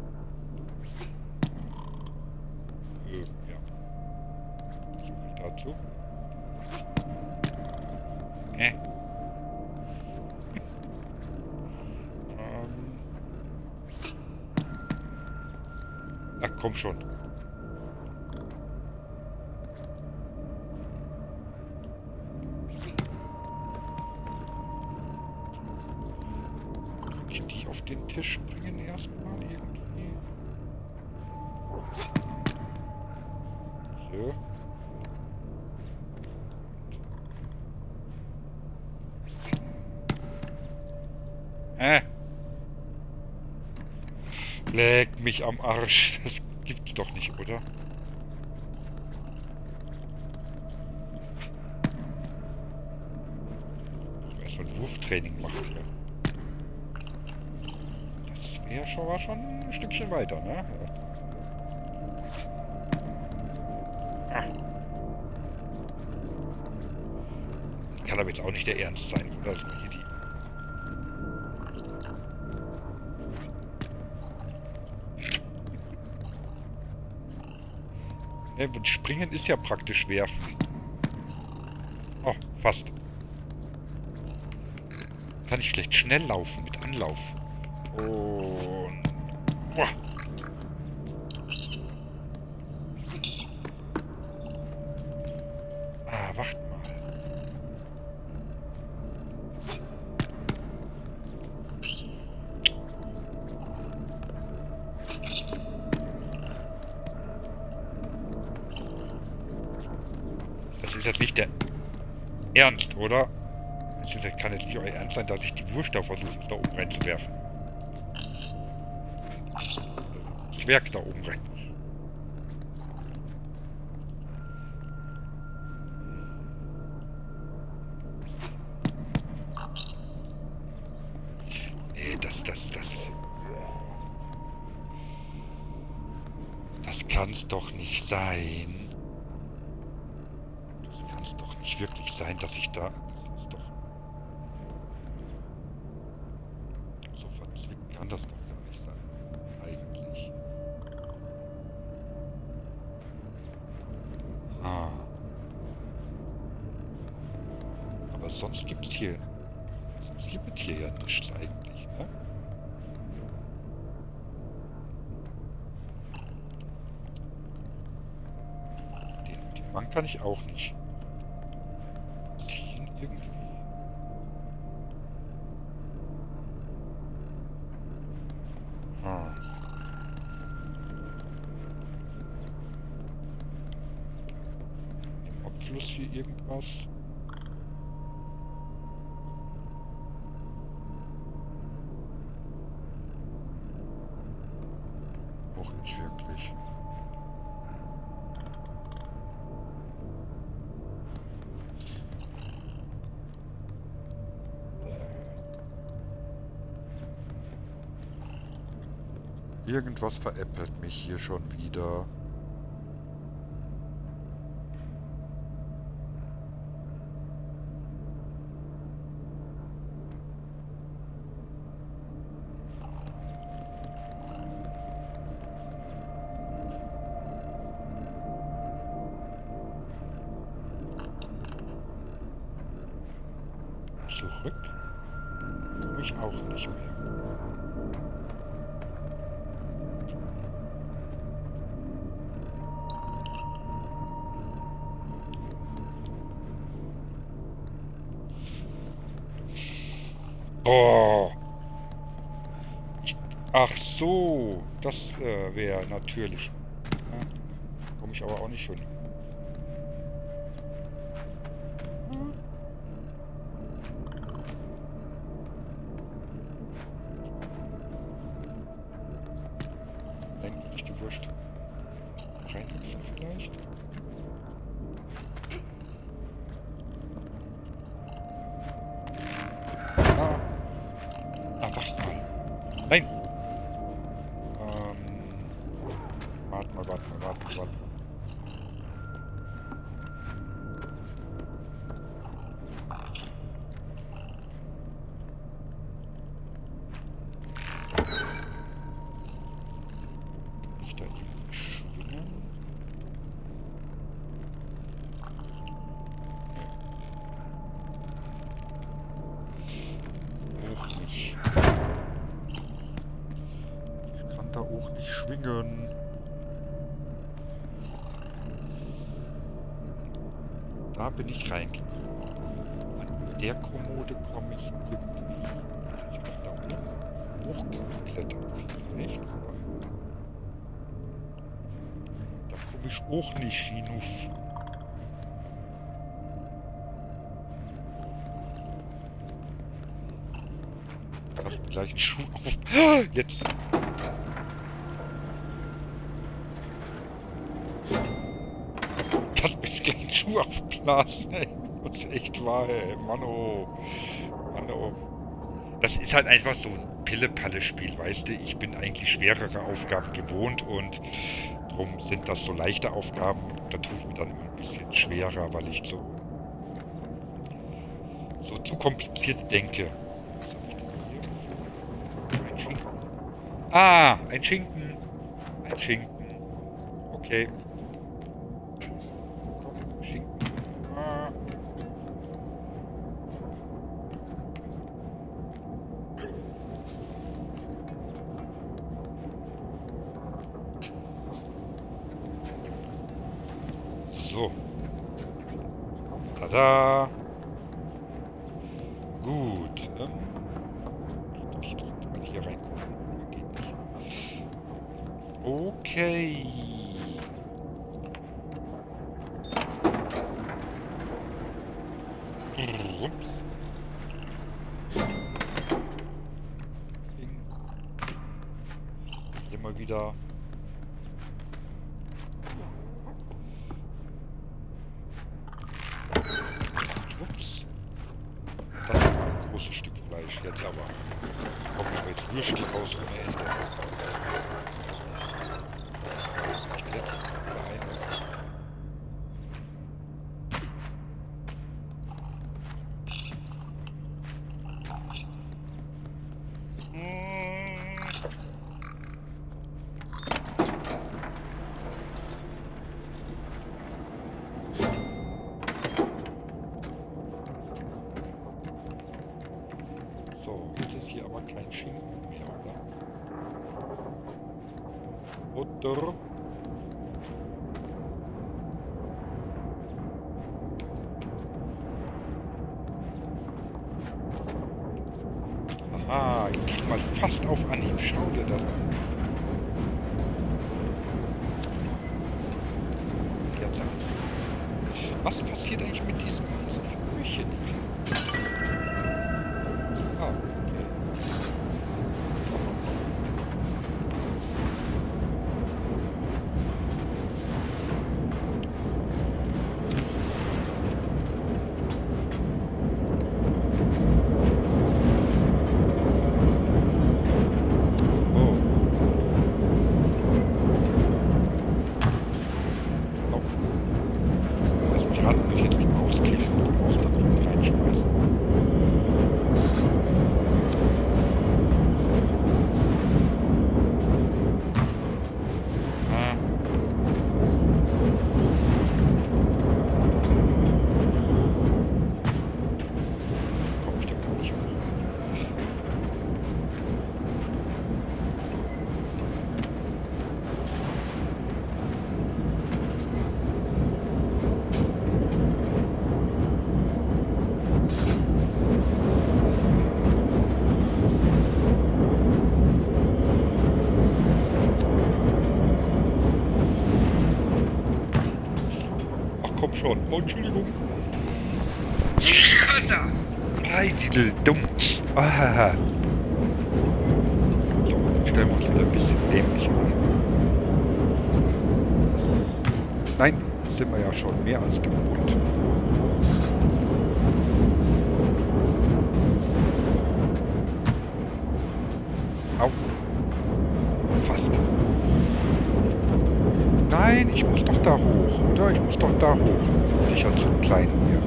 Ja. So viel dazu. Ach, komm schon. Kann ich die auf den Tisch bringen erstmal irgendwie? So. Leck mich am Arsch. Das gibt's doch nicht, oder? Erstmal ein Wurftraining machen, ja. Das wäre schon ein Stückchen weiter, ne? Ah. Das kann aber jetzt auch nicht der Ernst sein, oder? Das war hier die... Springen ist ja praktisch werfen. Oh, fast. Kann ich vielleicht schnell laufen mit Anlauf? Und... Boah. Ah, wacht mal. Das ist jetzt nicht der Ernst, oder? Das kann jetzt nicht euer Ernst sein, dass ich die Wurst da versuche, da oben reinzuwerfen. Zwerg da oben rein. Nee, das kann's doch nicht sein. Nicht wirklich sein, dass ich da... Das ist doch... So verzwickt kann das doch gar nicht sein. Eigentlich. Ah. Aber sonst gibt's hier... Sonst gibt es hier ja nichts eigentlich, ne? Den Mann kann ich auch nicht. Irgendwie. Im Abfluss hier irgendwas. Auch nicht wirklich. Irgendwas veräppelt mich hier schon wieder. Zurück komme ich auch nicht mehr. Oh. Ach so, das wäre natürlich. Ja, komme ich aber auch nicht hin. Nein, nicht die Wurst. Reinhüpfen vielleicht. Wacht mal. Nein! Warte mal. schwingen. Da bin ich reingekommen. An der Kommode komme ich irgendwie. Kann ich noch da oben hochklettern vielleicht? Da komme ich auch nicht hinauf. Lass mir gleich einen Schuh auf. Jetzt. Lass mich gleich einen Schuh aufblasen, ey. Das ist echt wahr, ey. Mann, oh. Mann, oh. Das ist halt einfach so ein Pille-Palle-Spiel, weißt du? Ich bin eigentlich schwerere Aufgaben gewohnt und drum sind das so leichte Aufgaben. Da tue ich mir dann ein bisschen schwerer, weil ich so zu kompliziert denke. Was habe ich denn hier? Ein Schinken. Ah, ein Schinken. Ein Schinken. Okay. Komm, Schinken. Ah. So. Tada. Gut. Ich drücke mal hier reingucken. Geht nicht. Okay. Ups. Hier mal wieder. Ups. Das ist ein großes Stück Fleisch jetzt aber. Kommen aber jetzt Würstchen raus ohne Ende. Ich will jetzt wieder ein. So, jetzt ist hier aber kein Schinken mehr, oder? Oder? Aha, ich krieg mal fast auf Anhieb. Schau dir das an. Jetzt an. Was passiert eigentlich mit diesem ganzen Figürchen hier? Ah, okay. Oh. Oh. Lass mich raten, will ich jetzt die Maus killen und die Maus dann noch mit reinschmeißen. Ah. Komm ich da gar nicht hoch. Ach komm schon. Oh, Entschuldigung. Eidel, dumm. Ah. So, dann stellen wir uns wieder ein bisschen dämlich an. Nein, sind wir ja schon mehr als gewohnt. Au. Fast. Nein, ich muss doch da hoch, oder? Ich muss doch da hoch. Sicher zum Kleinen hier.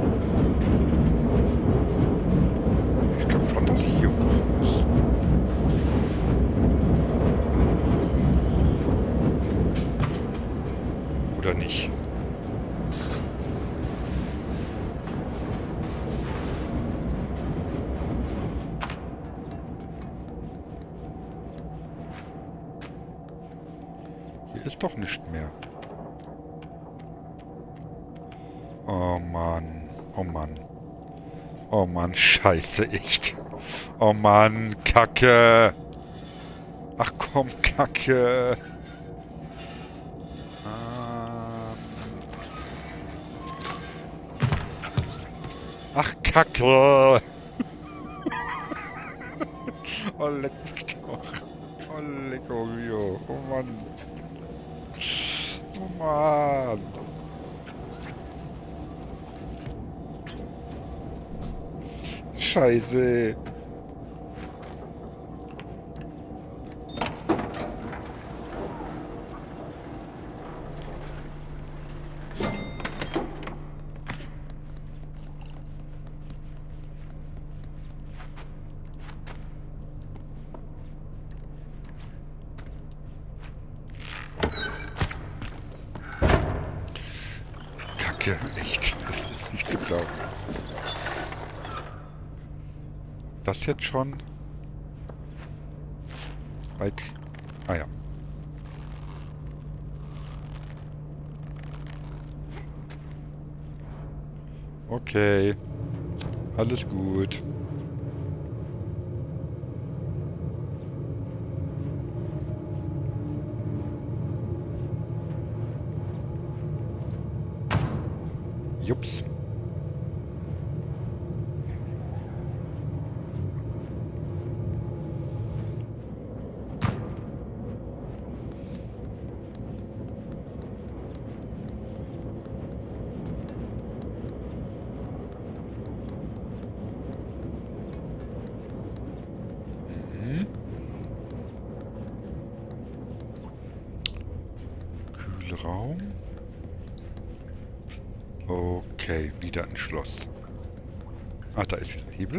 Ich glaube schon, dass ich hier hoch muss. Oder nicht? ist doch nicht mehr. Oh Mann. Oh Mann. Oh Mann, scheiße, echt. Oh Mann, Kacke. Ach komm, Kacke. Ach, Kacke. Oh, leck mich doch. Oh, lecko mio. Oh Mann. Oh Mann. Scheiße. Kacke, echt. Das ist nicht zu glauben. Das jetzt schon weit... Ah ja. Okay. Alles gut. Jups. Kühlraum. Okay, wieder ein Schloss. Ah, da ist wieder ein Hebel.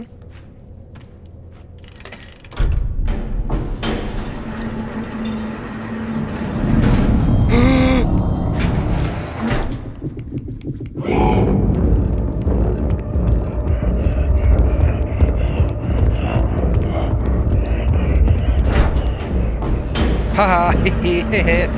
Haha, hehehe.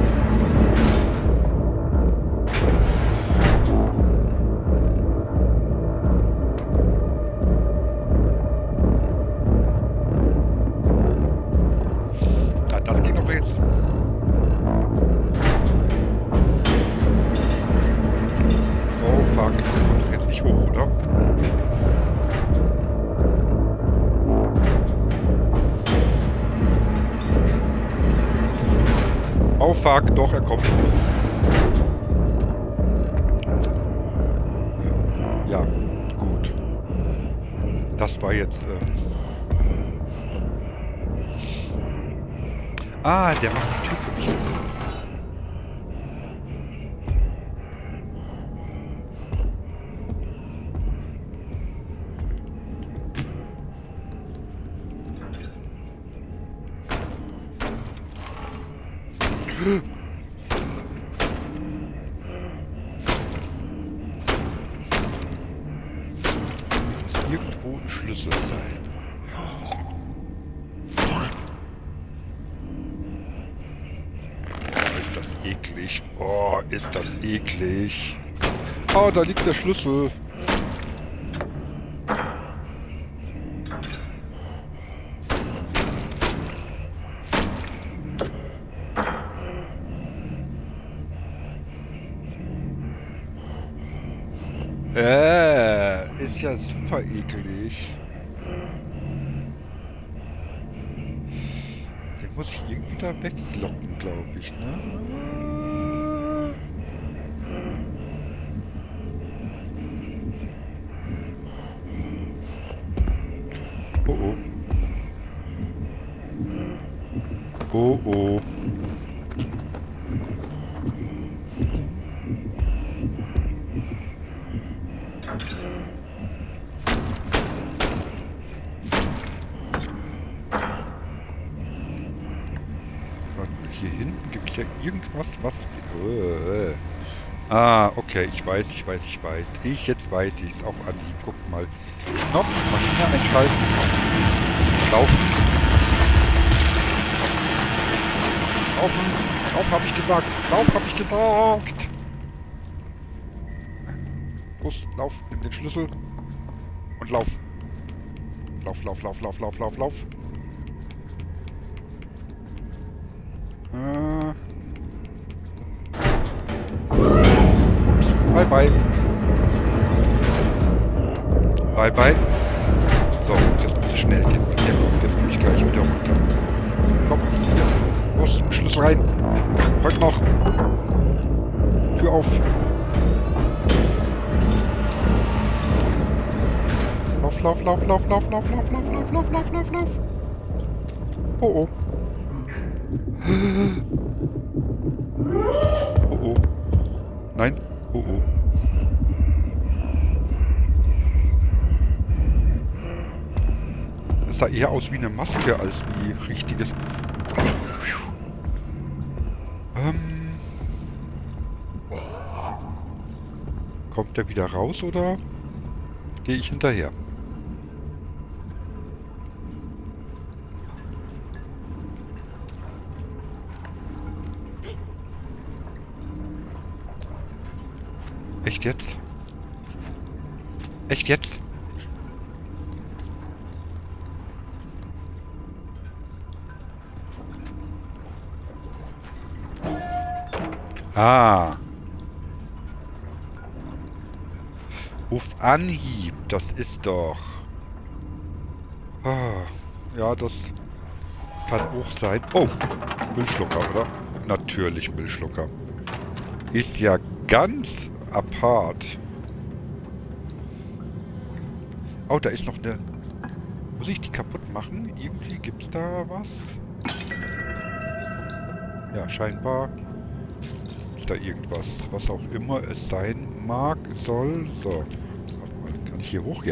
Ah, das geht doch jetzt. Oh fuck, ich komme doch jetzt nicht hoch, oder? Oh fuck, doch, er kommt. Ja, gut. Das war jetzt... Ah, der macht die Tür für mich auf. Muss irgendwo ein Schlüssel sein. Ist das eklig. Oh, ist das eklig. Oh, da liegt der Schlüssel. Ist ja super eklig. Den muss ich irgendwie da weglocken, glaube ich, ne? Oh oh. Oh oh. Hier hinten gibt es ja irgendwas, was... Ah, okay, ich weiß. Jetzt weiß ich's auf Anhieb. Guck mal. Knopf, Maschine einschalten. Laufen. Lauf! Lauf, habe ich gesagt! Lauf, habe ich gesagt! Los, lauf, nimm den Schlüssel und lauf. Lauf, lauf, lauf, lauf, lauf, lauf, lauf. Ups, bye, bye. Bye, bye. So, das muss schnell gehen. Der kommt jetzt nämlich gleich wieder runter. Komm, hier. Los, Schlüssel rein. Heute noch. Tür auf. Lauf, lauf, lauf, lauf, lauf, lauf, lauf, lauf, lauf, lauf, lauf, lauf, lauf. Oh, oh. Oh, oh. Nein. Oh, oh. Es sah eher aus wie eine Maske als wie richtiges... Kommt der wieder raus oder gehe ich hinterher? Echt jetzt? Echt jetzt? Ah. Auf Anhieb, das ist doch... Ah, ja, das kann auch sein. Oh, Müllschlucker, oder? Natürlich Müllschlucker. Ist ja ganz apart. Oh, da ist noch eine... Muss ich die kaputt machen? Irgendwie gibt's da was? Ja, scheinbar ist da irgendwas. Was auch immer es sein mag, soll. So. Warte mal, kann ich hier hoch? Ja.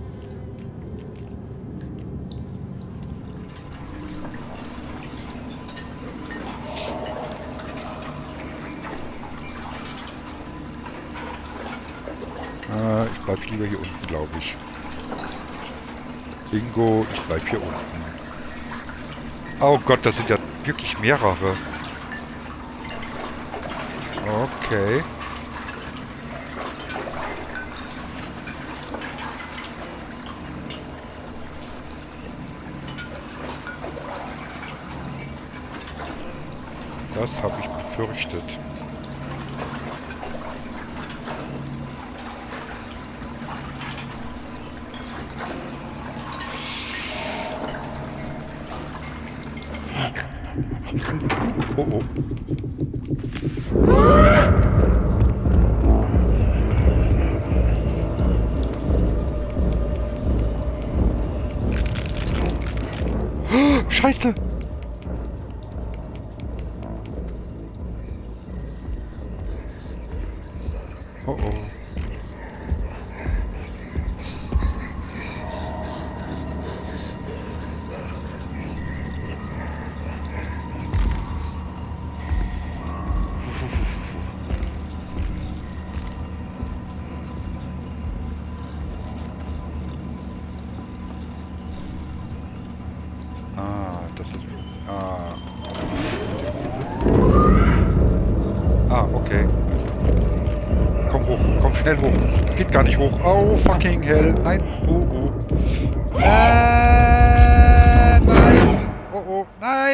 Ich bleib lieber hier unten, glaube ich. Bingo, ich bleib hier unten. Oh Gott, das sind ja wirklich mehrere. Okay. Das habe ich befürchtet. Oh oh. Scheiße! Oh oh. Das ist... okay. Komm hoch, komm schnell hoch. Geht gar nicht hoch. Oh, fucking hell. Nein. Oh, oh. Nein. Oh, oh. Nein.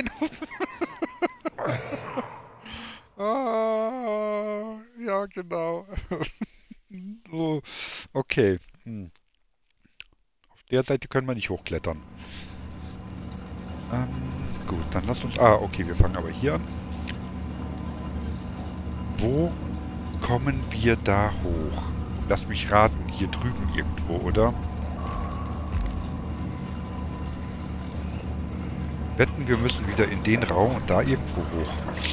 Ja, genau. Oh, okay. Auf der Seite können wir nicht hochklettern. Gut, dann lass uns... okay, wir fangen aber hier an. Wo kommen wir da hoch? Lass mich raten, hier drüben irgendwo, oder? Wetten, wir müssen wieder in den Raum und da irgendwo hoch.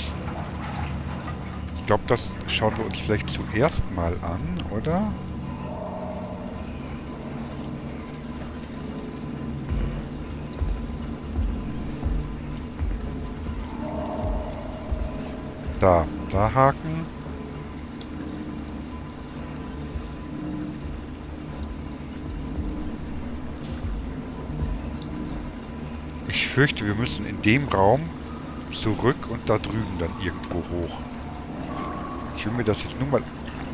Ich glaube, das schauen wir uns vielleicht zuerst mal an, oder? Da haken. Ich fürchte, wir müssen in dem Raum zurück und da drüben dann irgendwo hoch. Ich will mir das jetzt nur mal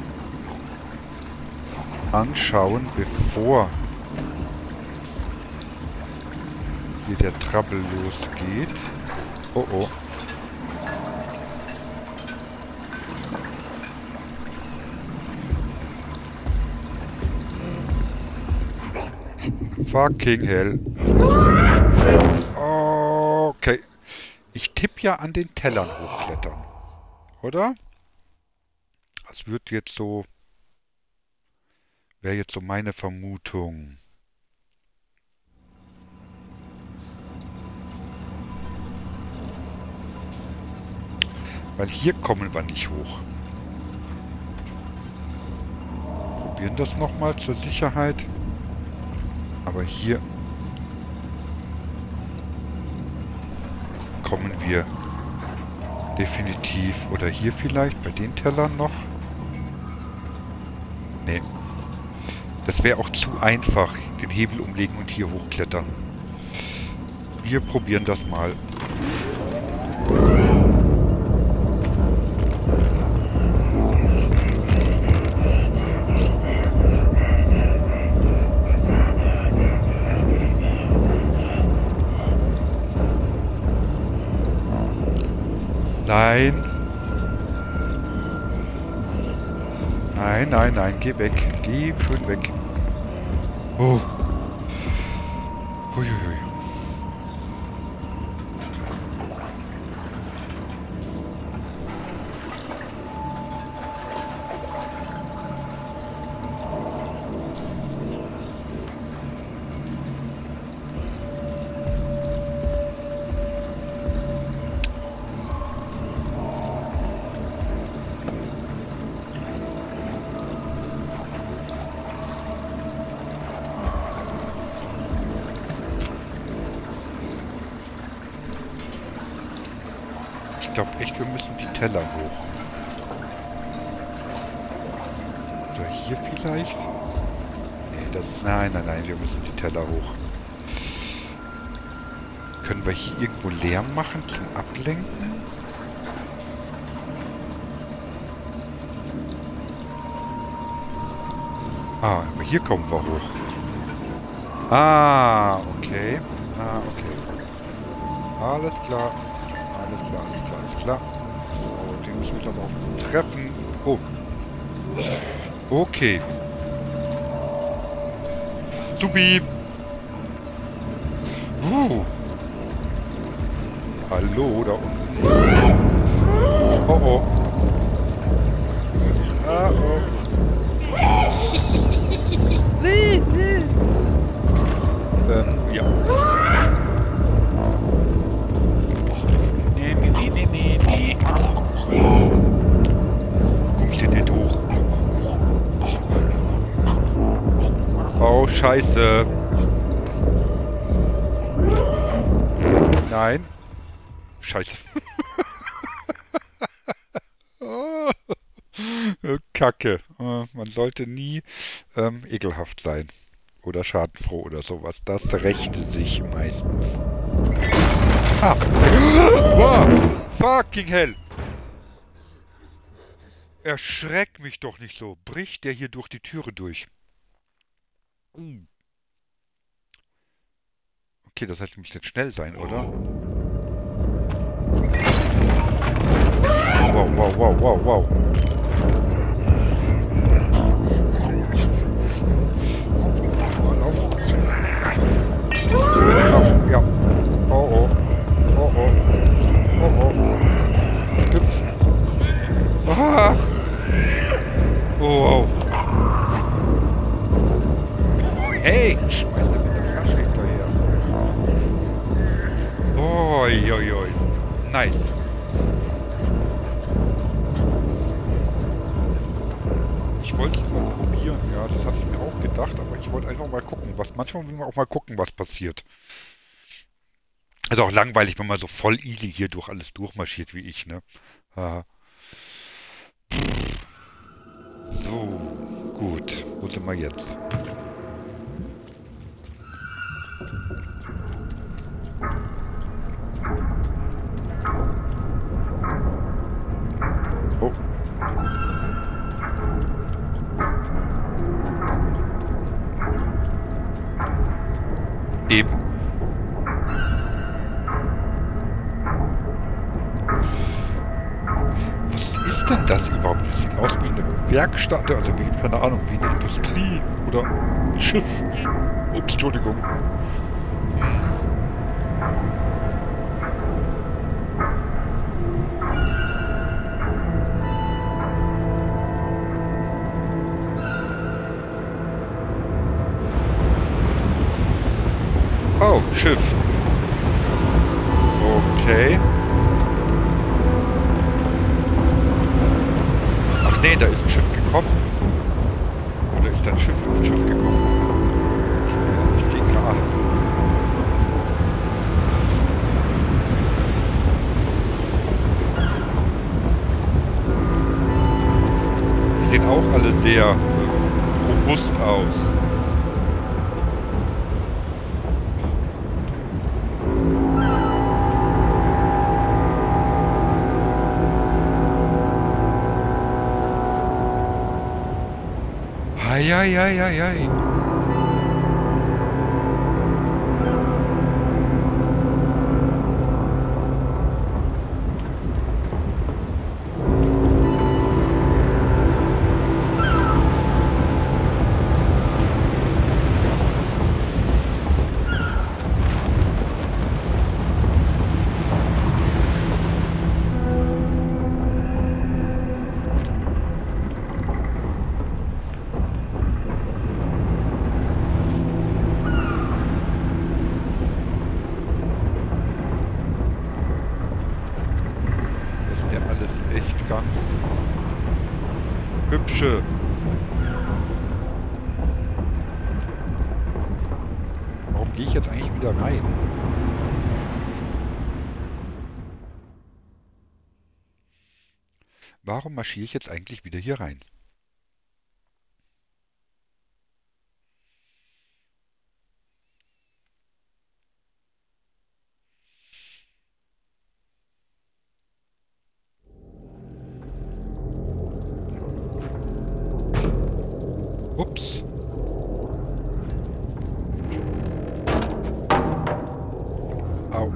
anschauen, bevor hier der Trouble losgeht. Oh oh. Fucking hell. Okay. Ich tippe ja an den Tellern hochklettern. Oder? Das wird jetzt so... Wäre jetzt so meine Vermutung. Weil hier kommen wir nicht hoch. Probieren das nochmal zur Sicherheit. Aber hier kommen wir definitiv. Oder hier vielleicht bei den Tellern noch. Nee. Das wäre auch zu einfach. Den Hebel umlegen und hier hochklettern. Wir probieren das mal. Nein. Nein, nein, nein. Geh weg. Geh schön weg. Oh. Uiuiui. Ich glaube echt, wir müssen die Teller hoch. Oder hier vielleicht? Nee, das... Nein, nein, nein, wir müssen die Teller hoch. Können wir hier irgendwo Lärm machen zum Ablenken? Ah, aber hier kommen wir hoch. Ah, okay. Ah, okay. Alles klar. Alles klar, alles klar, alles klar. Oh, den müssen wir aber auch treffen. Oh. Okay. Supi. Hallo, da unten. Oh, oh. Ah, oh. Ja. Nee. Komm ich denn nicht hoch? Oh, scheiße. Nein. Scheiße. Oh, Kacke. Man sollte nie ekelhaft sein. Oder schadenfroh oder sowas. Das rächte sich meistens. Ah. Wow. Fucking hell. Erschreck mich doch nicht so. Bricht der hier durch die Türe durch. Okay, das heißt, wir müssen jetzt schnell sein, oder? Wow. Mal auf. Ja. Oh. Hüpf. Ah. Oh. Hey, schmeißt er mit der Flasche hinterher. Oi. Nice. Ich wollte es mal probieren, ja, das hatte ich mir auch gedacht, aber ich wollte einfach mal gucken, manchmal will man auch mal gucken, was passiert. Ist auch langweilig, wenn man so voll easy hier durch alles durchmarschiert wie ich, ne? So, gut. Wo sind wir jetzt? Eben. Was ist denn das überhaupt? Das sieht aus wie eine Werkstatt, also wie, keine Ahnung, wie eine Industrie oder ein Schiff. Ups, Entschuldigung. Oh, Schiff. Okay. Ach nee, da ist ein Schiff gekommen. Oder ist da ein Schiff gekommen? Ich sehe gerade. Die sehen auch alle sehr robust aus. Eieieiei. Alles echt ganz hübsche. Warum gehe ich jetzt eigentlich wieder rein? Warum marschiere ich jetzt eigentlich wieder hier rein? Ups. Au.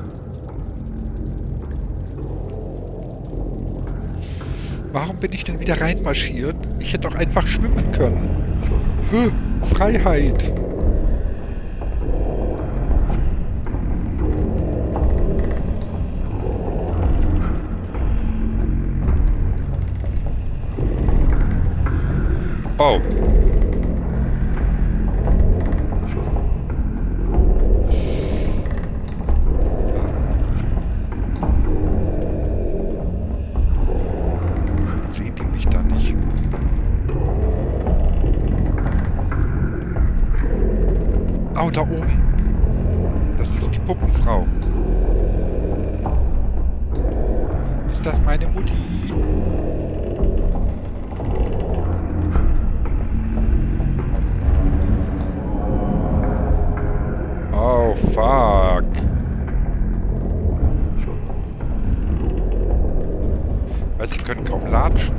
Warum bin ich denn wieder reinmarschiert? Ich hätte doch einfach schwimmen können. Freiheit. Oh. Sehen die mich da nicht? Oh, da oben. Das ist die Puppenfrau. Ist das meine Mutti? Oh, fuck. Weiß ich, können kaum latschen.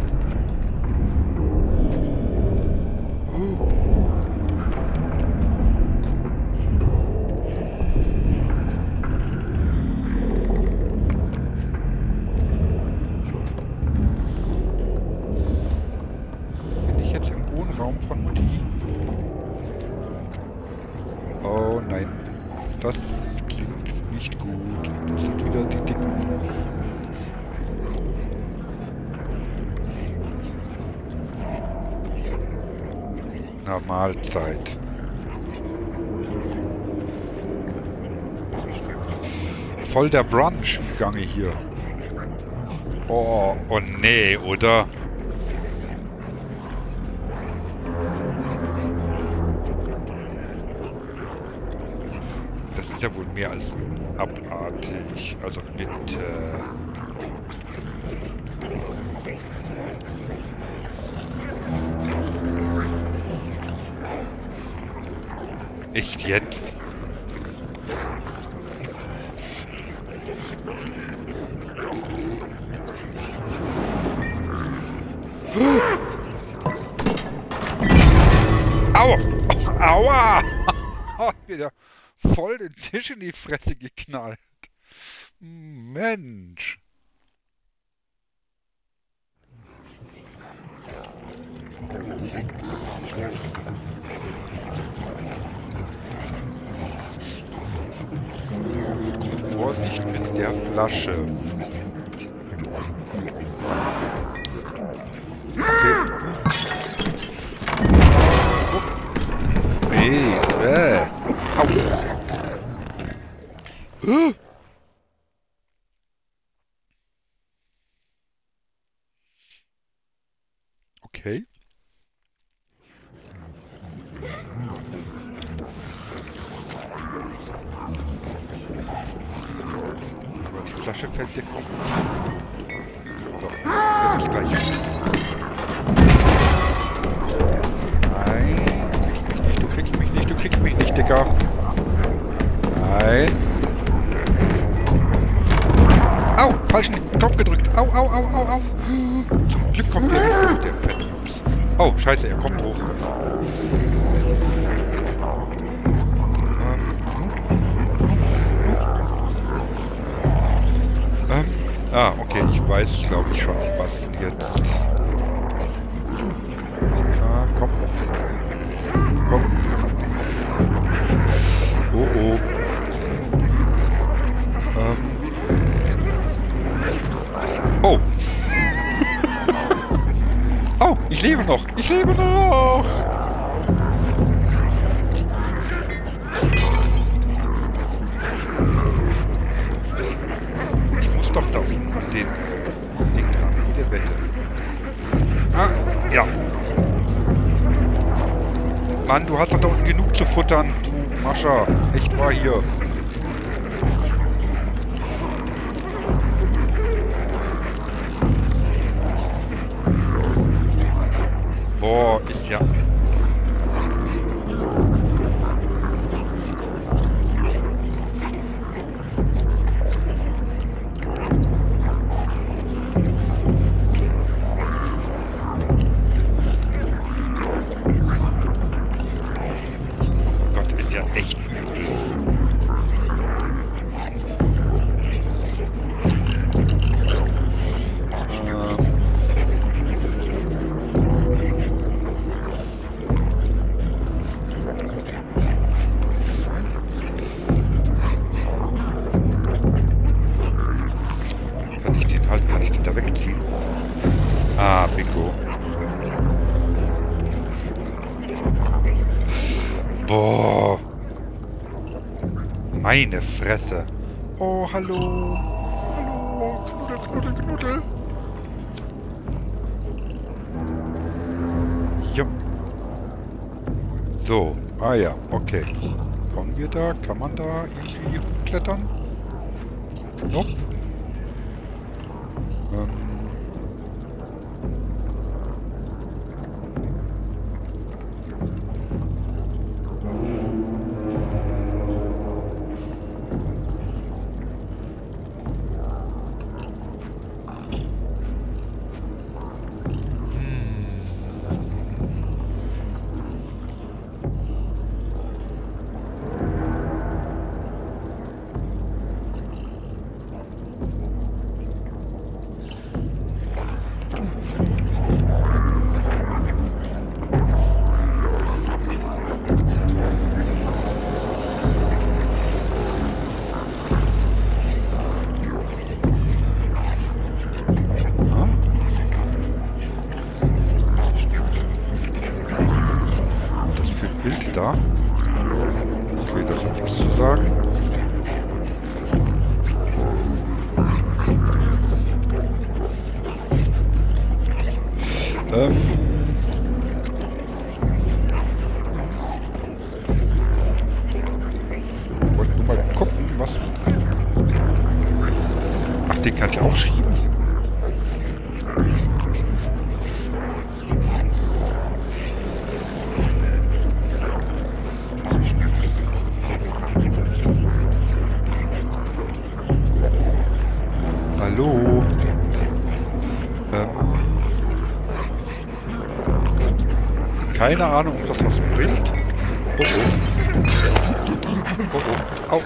Bin ich jetzt im Wohnraum von Mutti? Oh nein. Das klingt nicht gut. Das sind wieder die Dicken. Na, Mahlzeit. Voll der Brunch im Gange hier. Oh, oh nee, oder? Das ist ja wohl mehr als abartig. Also bitte. Echt jetzt? Au! Aua! Wieder voll den Tisch in die Fresse geknallt. Mensch. Vorsicht mit der Flasche. Okay. Hey, au. Okay. Aber die Flasche fällt jetzt nicht. So, jetzt gleich. Nein, du kriegst mich nicht, Digga. Nein. Au, falschen Knopf gedrückt. Au, au, au, au, au. Zum Glück kommt der nicht, der Fettfuchs. Oh, scheiße, er kommt hoch. Okay, ich weiß, glaube ich, schon, was jetzt... Komm. Komm. Oh, oh. Oh. Oh, ich lebe noch. Ich lebe noch. Ich muss doch da unten den Kram wieder weg. Ah, ja. Mann, du hast doch da unten genug zu futtern, du Mascha. Echt wahr hier. Boah, ist ja... Gott, ist ja echt übel. Kann ich den da wegziehen? Ah, bingo. Boah. Meine Fresse. Oh, hallo. Hallo. Knuddel, knuddel, knuddel. Ja. So. Ah ja, okay. Kommen wir da? Kann man da irgendwie hochklettern? Nope. Da. Okay, das hat nichts zu sagen. Wollte nur mal gucken, was... Ach, den kann ich auch schieben. Hallo. Keine Ahnung, ob das was bringt. Oh, oh. Oh, oh. Au.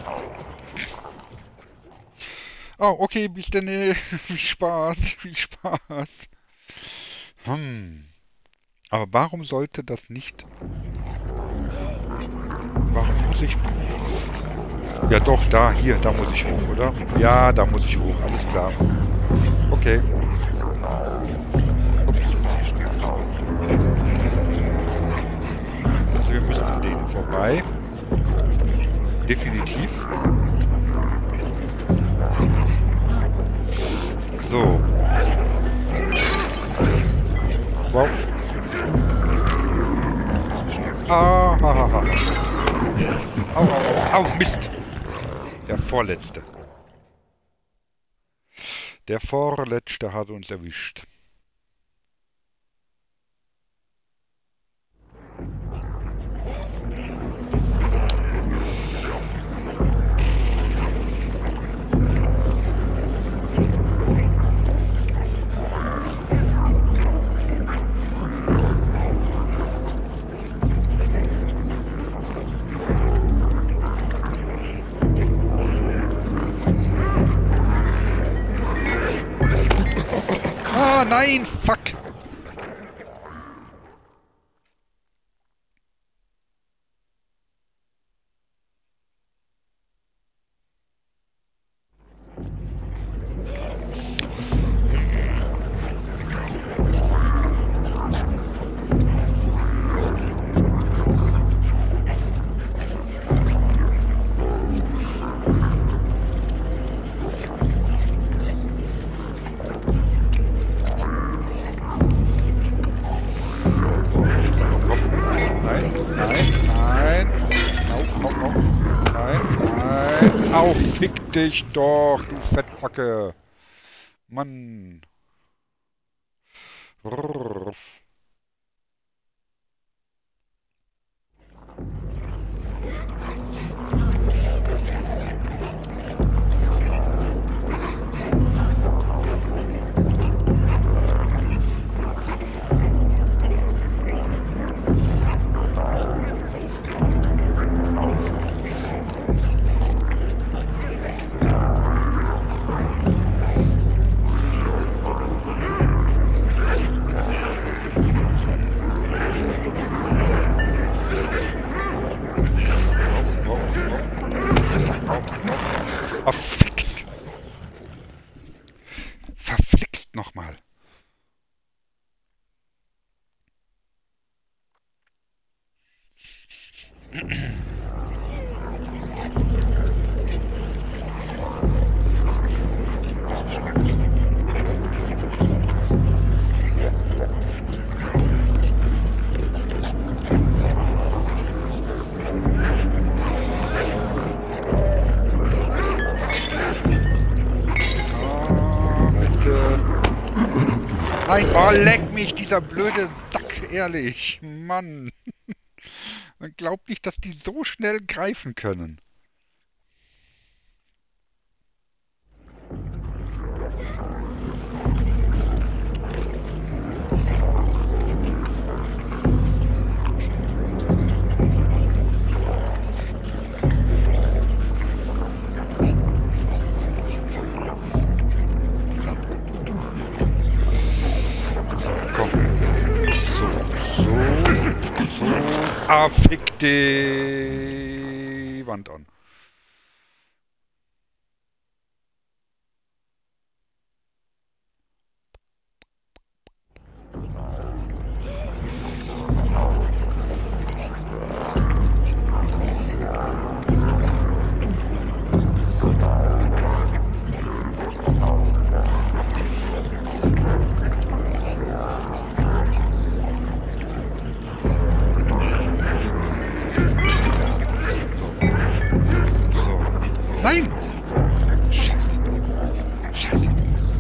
Oh, okay, bis dann. Viel Spaß, viel Spaß. Aber warum sollte das nicht... Warum muss ich... Ja doch, da, hier, da muss ich hoch, oder? Ja, da muss ich hoch, alles klar. Okay. Also wir müssen an denen vorbei. Definitiv. So. Wow. Ah, ha, ha, ha. Au, au, au, Mist. Der Vorletzte. Der Vorletzte hat uns erwischt. Ah, nein, fuck. Au, fick dich doch, du Fettbacke. Mann. Rrrr. Oh, fix. Verflixt nochmal. Nein, oh, leck mich, dieser blöde Sack, ehrlich. Mann. Man glaubt nicht, dass die so schnell greifen können. Ah, fick die Wand an. Nein! Scheiße. Scheiße.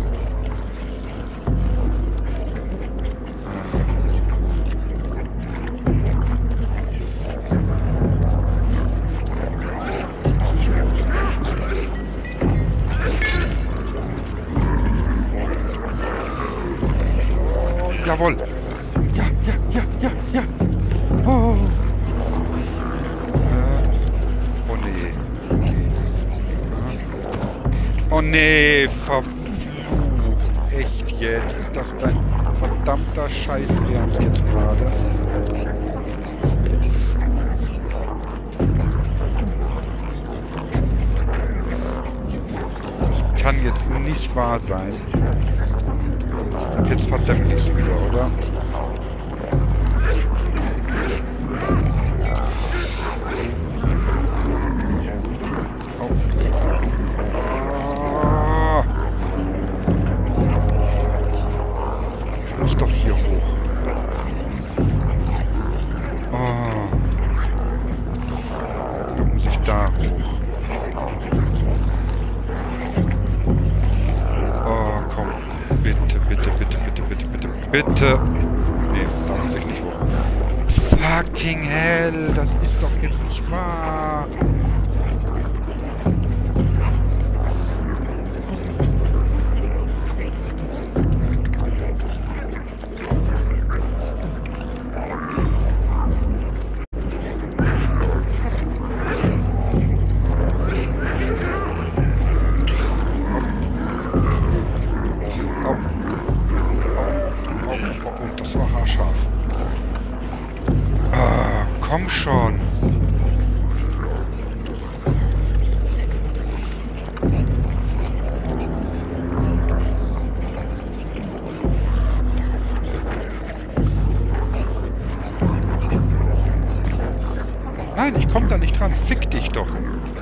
Oh, jawohl. Ja, ja, ja, ja, ja. Oh. Oh nee, verflucht. Echt jetzt? Ist das dein verdammter Scheiß-Ernst jetzt gerade? Das kann jetzt nicht wahr sein. Jetzt verzappt ich's wieder, oder? Bitte. Nee, da muss ich nicht hoch. Fucking hell, das ist doch jetzt nicht wahr. Das war haarscharf. Ah, komm schon. Nein, ich komm da nicht dran. Fick dich doch.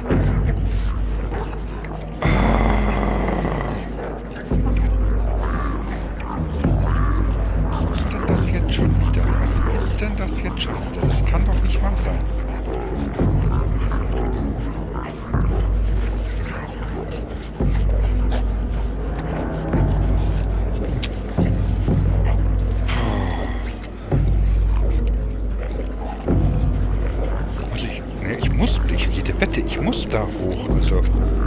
Schon wieder. Was ist denn das jetzt schon wieder? Das kann doch nicht wahr sein. Jede Wette, ich muss da hoch. Also.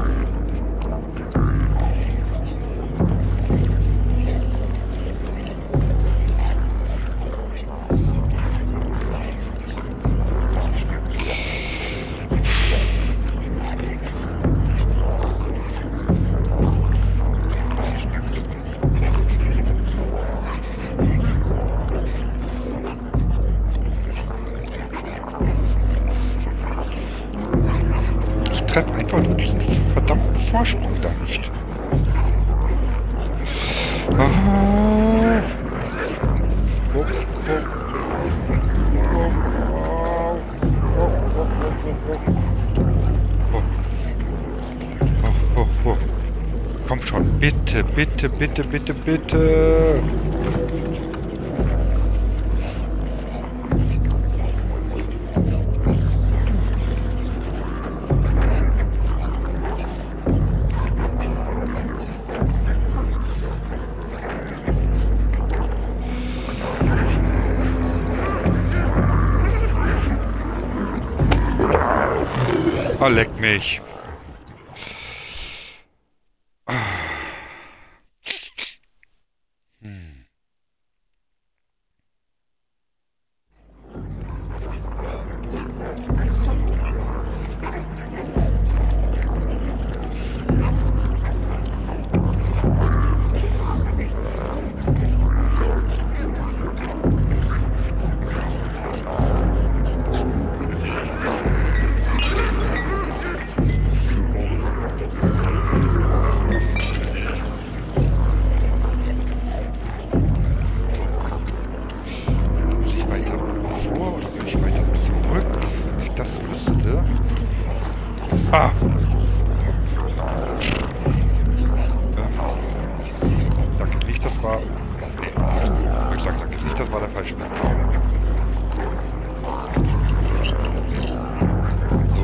Ich treffe einfach nur diesen verdammten Vorsprung da nicht. Ah. Oh, oh. Komm schon, bitte, bitte, bitte, bitte, bitte. Ah, leck mich. Ah! Sag jetzt nicht, das war... Nee, ich sag jetzt nicht, das war der falsche Weg. So,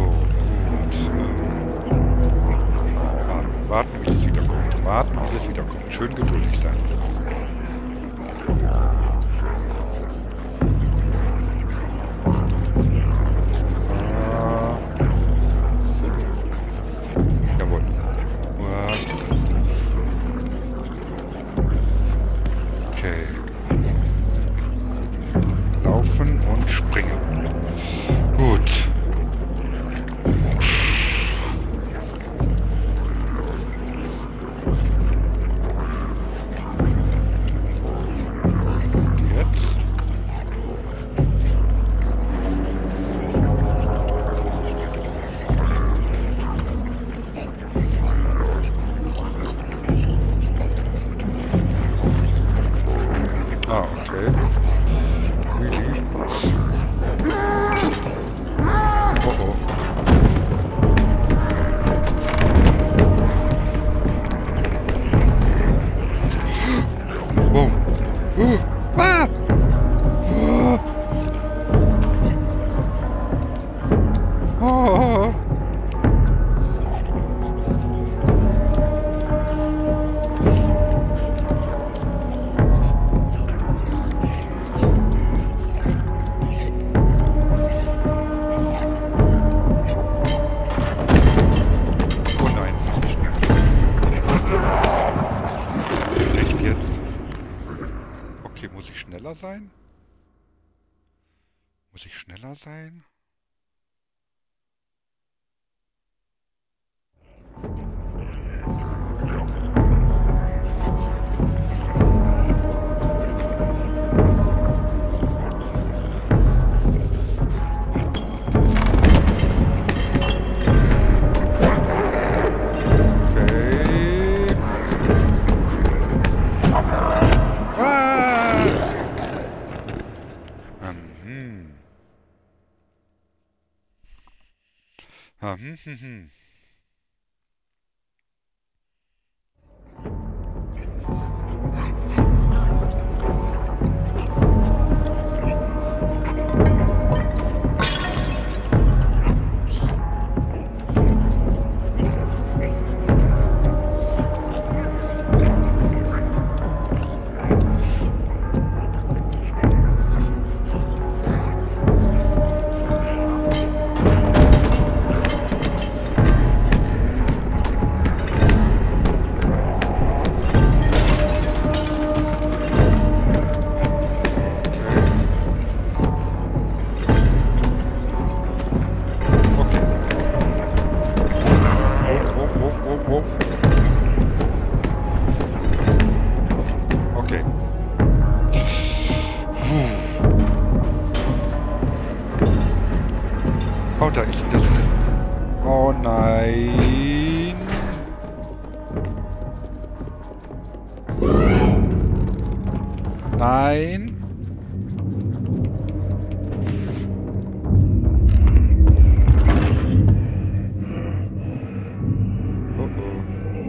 gut. Warten, bis es wiederkommt. Warten, bis es wiederkommt. Schön geduldig sein. Und springen. Gut. sein? Muss ich schneller sein? Oh, da ist wieder so. Oh nein. Nein. Oh oh.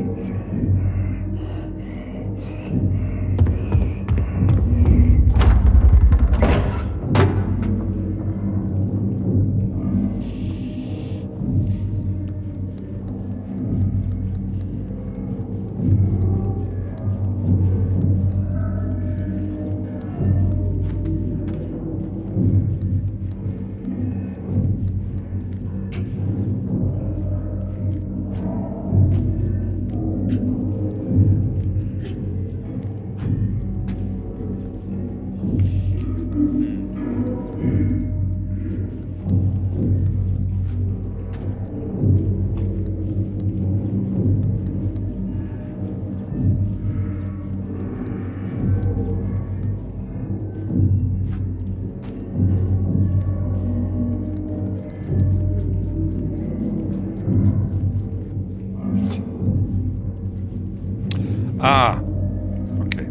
Ah, okay.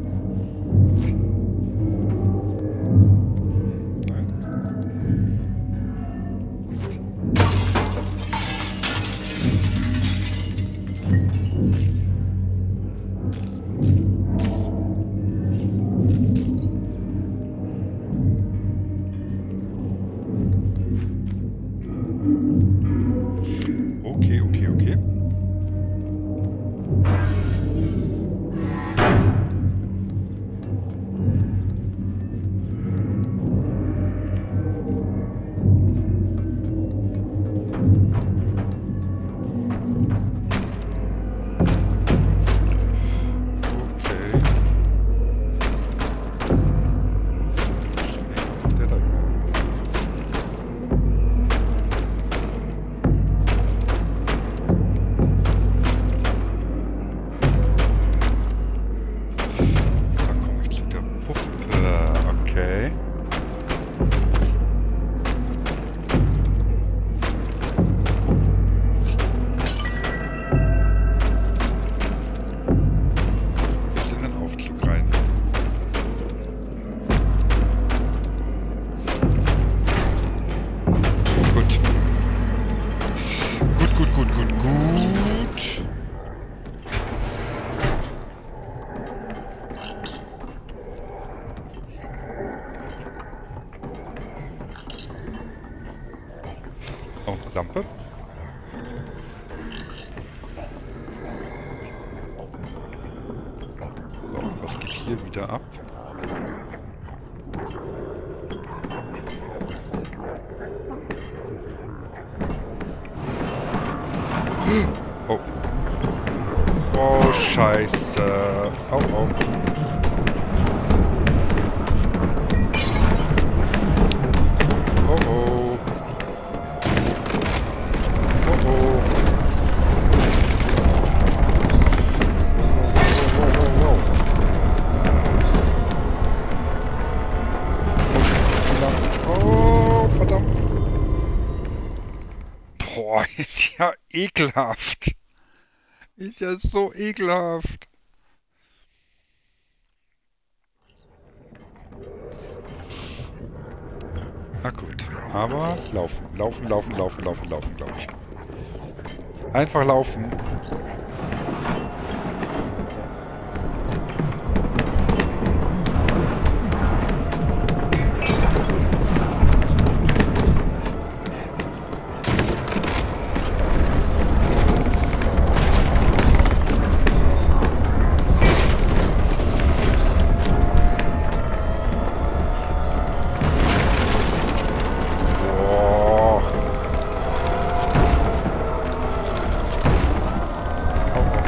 Nein. Okay, okay, okay. Oh, Lampe. So, und was geht hier wieder ab? Oh. Oh, Scheiße. Oh, oh. Boah, ist ja ekelhaft. Ist ja so ekelhaft. Na gut, aber laufen, laufen, laufen, laufen, laufen, laufen, glaube ich. Einfach laufen. Boah. Au, au,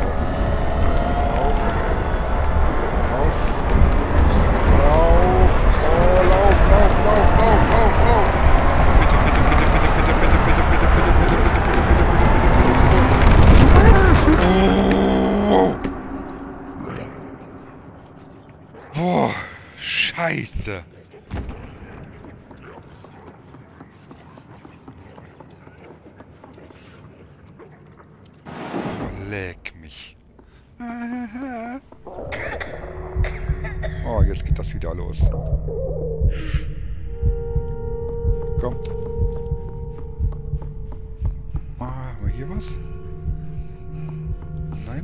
au. Lauf. Lauf. Oh, lauf, lauf, lauf, lauf, lauf, lauf. Bitte, bitte, bitte, bitte, bitte, bitte, bitte, bitte, bitte, bitte, bitte, bitte, bitte, bitte, bitte, bitte, bitte. Oh. Boah, Scheiße. Oh, leck mich. Oh, jetzt geht das wieder los. Komm. Ah, haben wir hier was? Nein?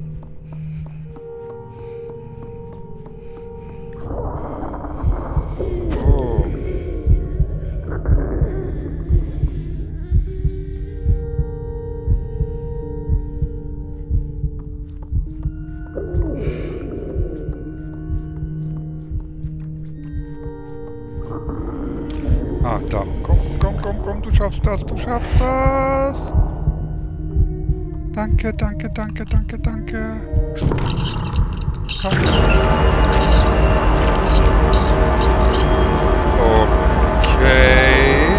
Oh. Ah, da. Komm, komm, komm, komm, du schaffst das, du schaffst das. Danke, danke, danke, danke, danke. Komm. Okay.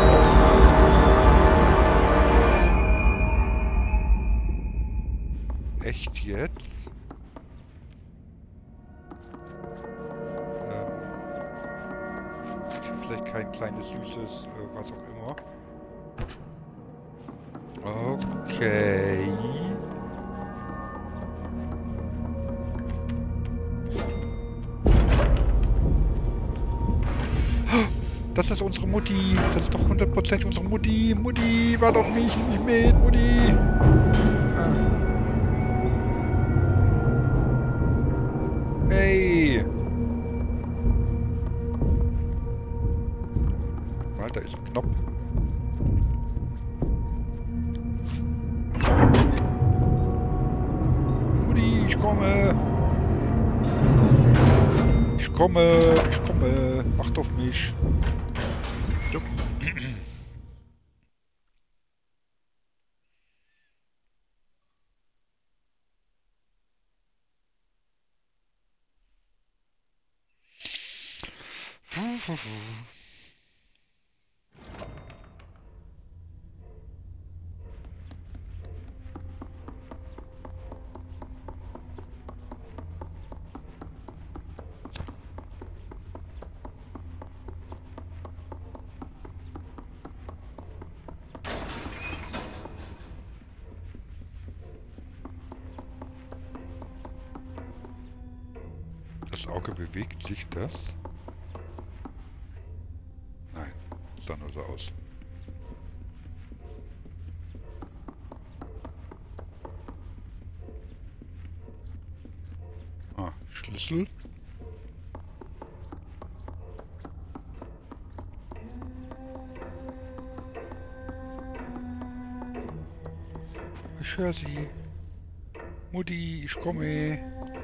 Echt jetzt? Vielleicht kein kleines, süßes, was auch immer. Okay. Das ist unsere Mutti. Das ist doch 100% unsere Mutti. Mutti, warte auf mich. Nimm mich mit, Mutti. Hey. Da ist ein Knopf. Mutti, ich komme. Ich komme, ich komme. Acht auf mich. So. Das Auge bewegt sich, das? Nein, sah nur so aus. Ah, Schlüssel. Ich höre sie. Mutti, ich komme.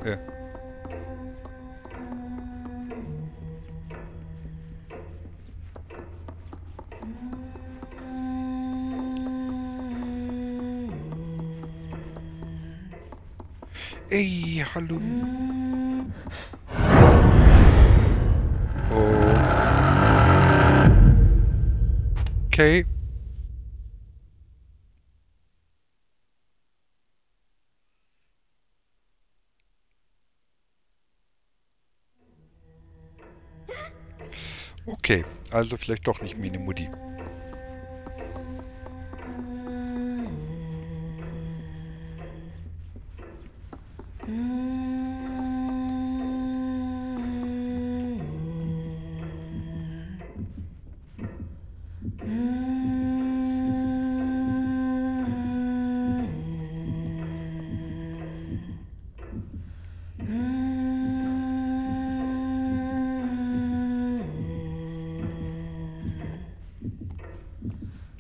Ey, hallo. Oh. Okay. Okay, also vielleicht doch nicht Mini-Mutti.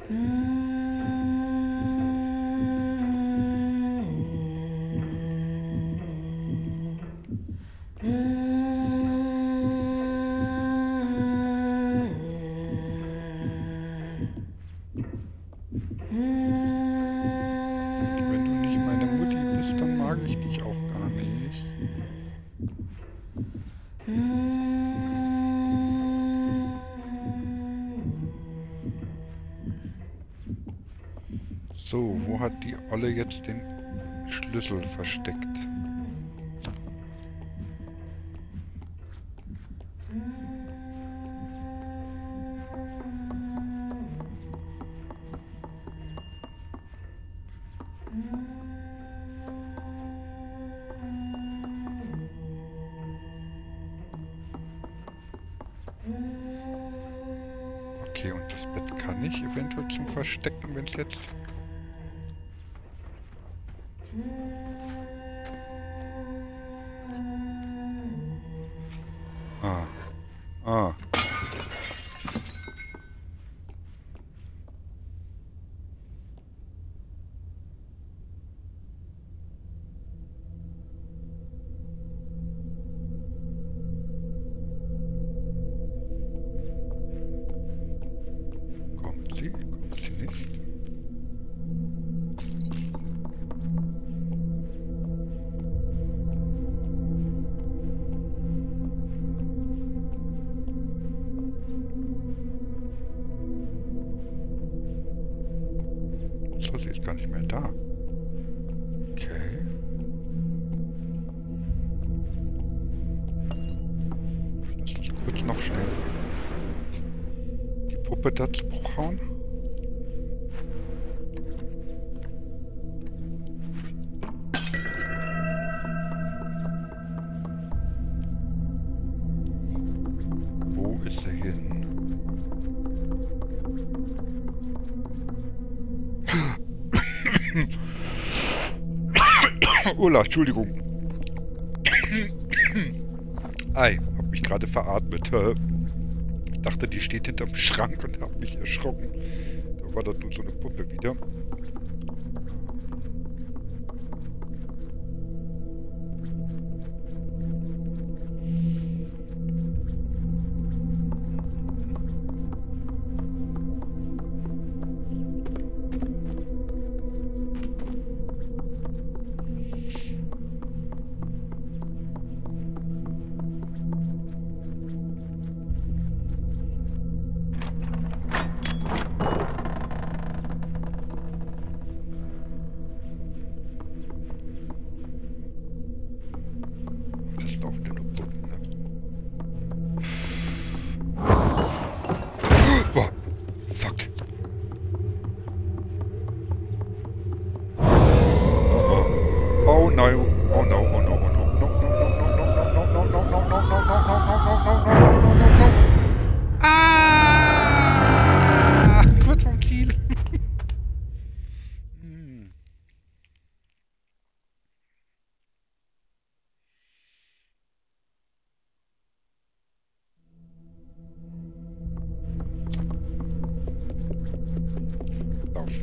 Wenn du nicht meine Mutti bist, dann mag ich dich auch gar nicht. So, wo hat die Olle jetzt den Schlüssel versteckt? Okay, und das Bett kann ich eventuell zum Verstecken, wenn es jetzt... Ah. Ah. Kommt sie? Kommt sie nicht? So, sie ist gar nicht mehr da. Okay. Lass das kurz noch schnell die Puppe dazu hauen. Wo ist sie hin? Ulla, Entschuldigung. Ei, hab mich gerade veratmet. Ich dachte, die steht hinterm Schrank und hab mich erschrocken. Da war das nur so eine Puppe wieder. Das ist auf den Puppen, ne? Oh, fuck. Oh no, oh no, oh no, oh no, no, no, no, no, no, no, no, no, no, no, no, no, no, no, no, no, no, no. Ah! Kurz vom Ziel. Lauf.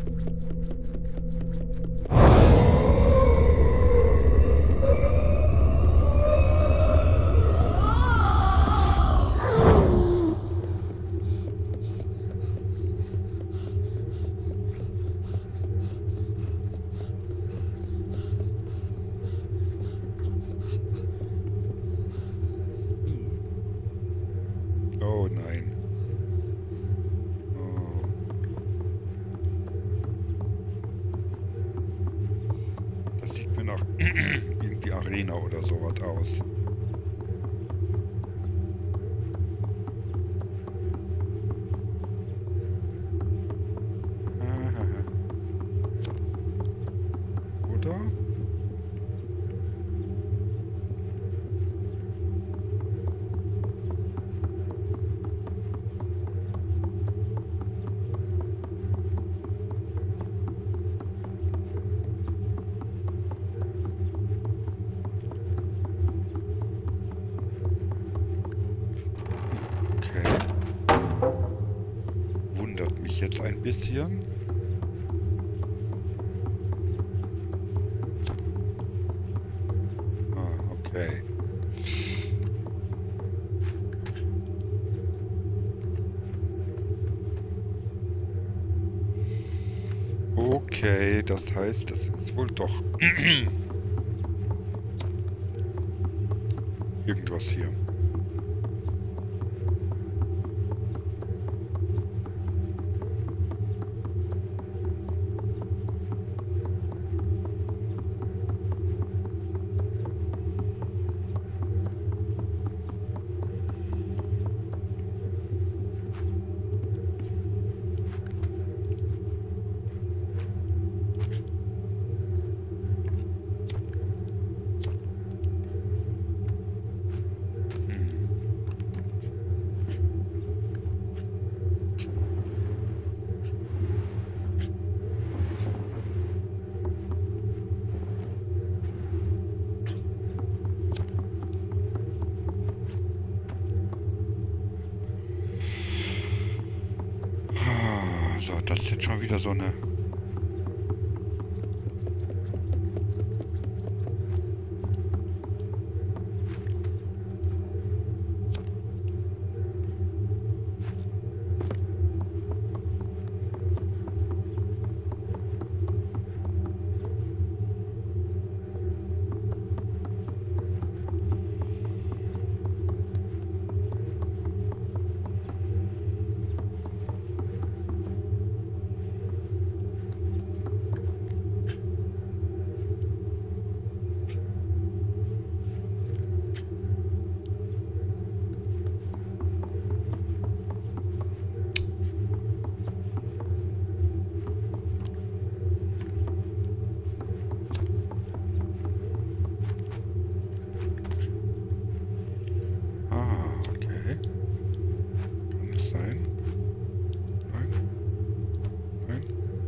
Oh nein. Oh. Das sieht mir nach irgendwie Arena oder sowas aus. Oder? jetzt ein bisschen. Ah, okay. Okay, das heißt, das ist wohl doch irgendwas hier. So, das ist jetzt schon wieder so eine... Okay. Kann es sein? Nein? Nein?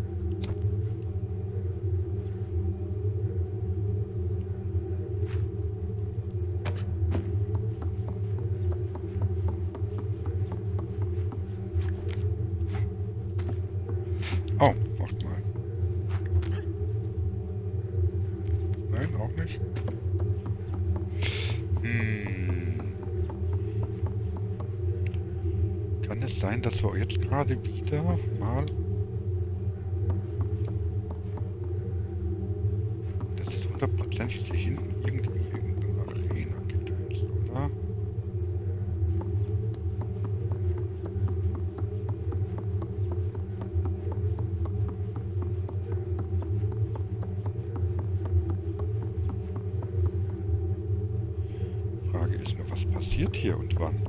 Oh, macht mal. Nein, auch nicht. Kann es sein, dass wir jetzt gerade wieder mal... Das ist hundertprozentig hier hinten irgendwie irgendeine Arena gedöns, oder? Frage ist nur, was passiert hier und wann?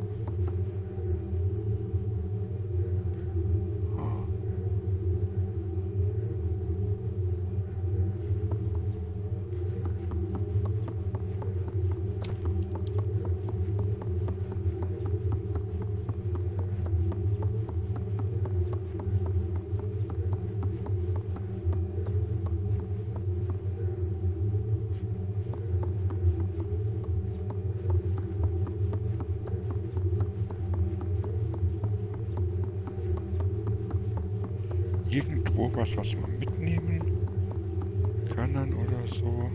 Irgendwo was wir mitnehmen können oder so.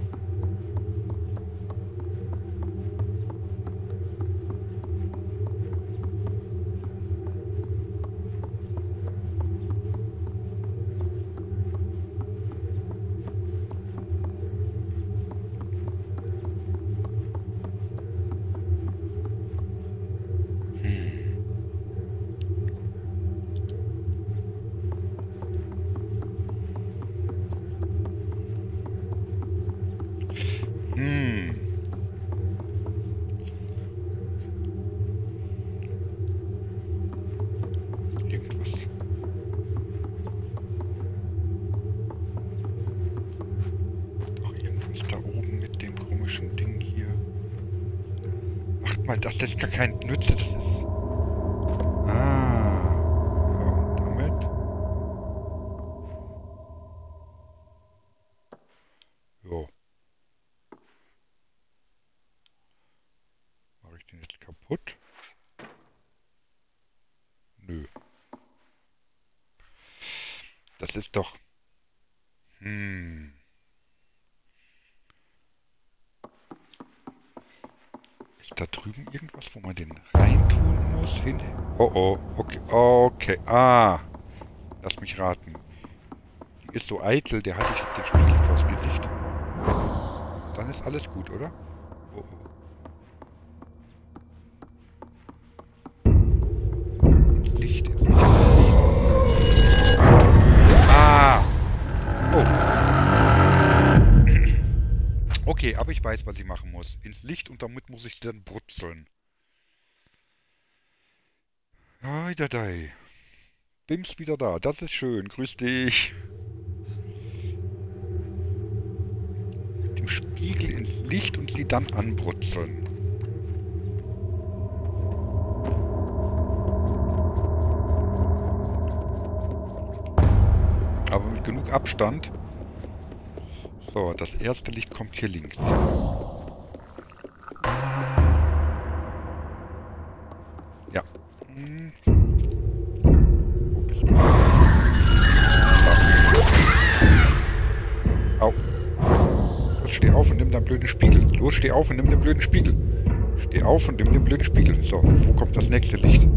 Irgendwas. Doch irgendwas da oben mit dem komischen Ding hier. Macht mal, das ist gar kein Nütze, das ist... Ah. Ja, und damit... Jo. Mache ich den jetzt kaputt? Nö. Das ist doch... Hm. Ist da drüben irgendwas, wo man den reintun muss? Hin? Oh, oh. Okay. Okay. Ah. Lass mich raten. Die ist so eitel, der halte ich jetzt den Spiegel vors Gesicht. Dann ist alles gut, oder? Oh, oh. Ins Licht, ins Licht. Ah! Oh. Okay, aber ich weiß, was ich machen muss. Ins Licht und damit muss ich dann brutzeln. Eieiei. Bims wieder da. Das ist schön. Grüß dich. Mit dem Spiegel ins Licht und sie dann anbrutzeln. Aber mit genug Abstand. So, das erste Licht kommt hier links. Ja. Wo bist du? Au. Los, steh auf und nimm deinen blöden Spiegel. Los, steh auf und nimm den blöden Spiegel. Steh auf und nimm den blöden Spiegel. So, wo kommt das nächste Licht?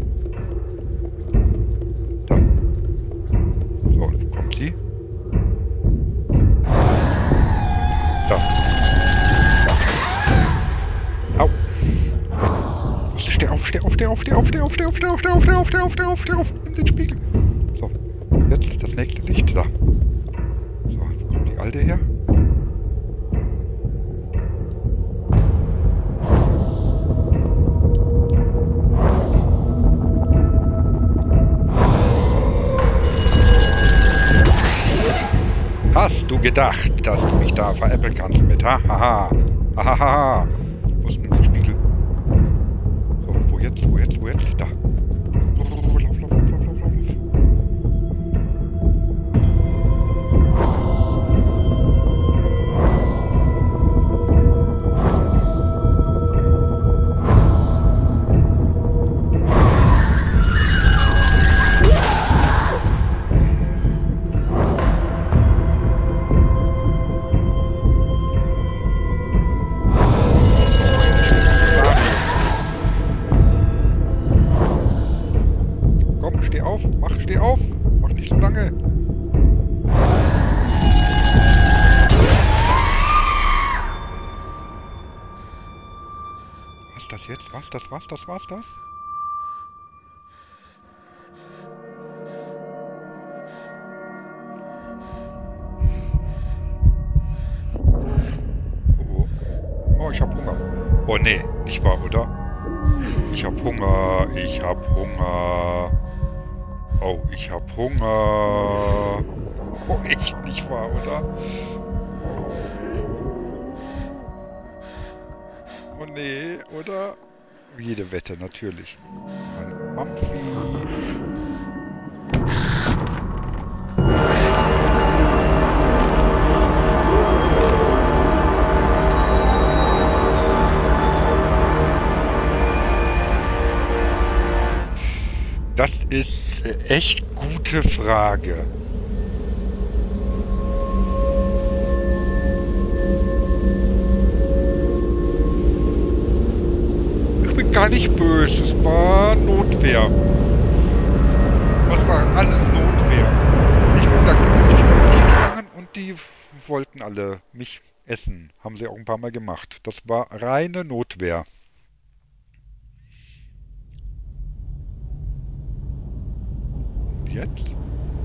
Da. So, und wo kommt sie? Da. Au. Steh auf, steh auf, steh auf, steh auf, steh auf, steh auf, steh auf, steh auf, steh auf, steh auf, steh auf, steh auf. Nimm den Spiegel. So, jetzt das nächste Licht. Da. So, wo kommt die alte her? Hast du gedacht, dass du mich da veräppeln kannst mit? Hahaha. Hahaha. Wo ist denn der Spiegel? So, wo jetzt? Wo jetzt? Wo jetzt? Da. Lauf, lauf, lauf, lauf, lauf, lauf, lauf. Steh auf! Mach nicht so lange! Was das jetzt? Was das? Was das? Was das? Oh, oh, ich hab Hunger. Oh nee, nicht wahr, oder? Ich hab Hunger, ich hab Hunger. Oh, ich hab Hunger. Oh, echt nicht wahr, oder? Oh nee, oder? Jede Wette, natürlich. Ein Mampfi. Das ist echt gute Frage. Ich bin gar nicht böse, es war Notwehr. Was war alles Notwehr? Ich bin da gemütlich spazieren gegangen und die wollten alle mich essen. Haben sie auch ein paar Mal gemacht. Das war reine Notwehr. Jetzt?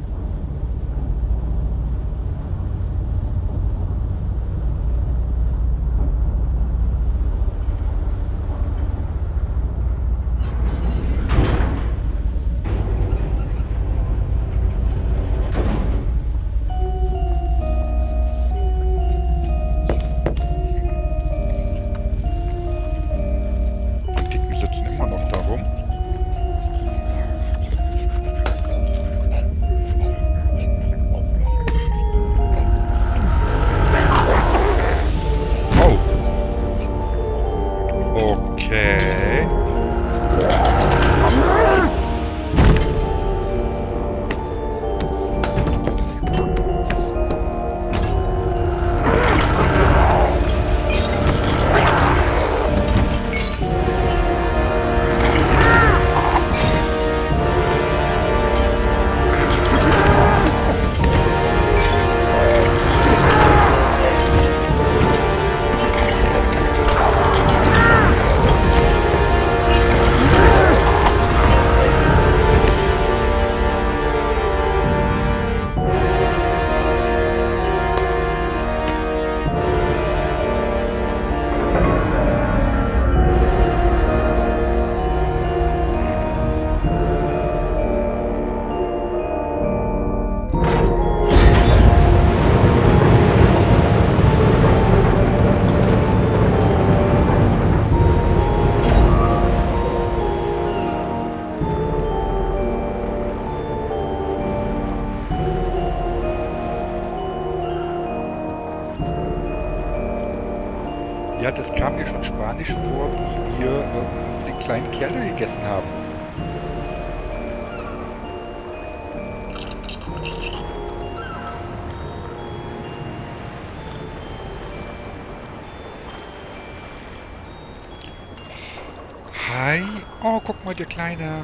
Die Dicken sitzen immer noch da rum. Ja, das kam mir schon spanisch vor, wie wir den kleinen Kerl da gegessen haben. Hi. Oh, guck mal, der Kleine.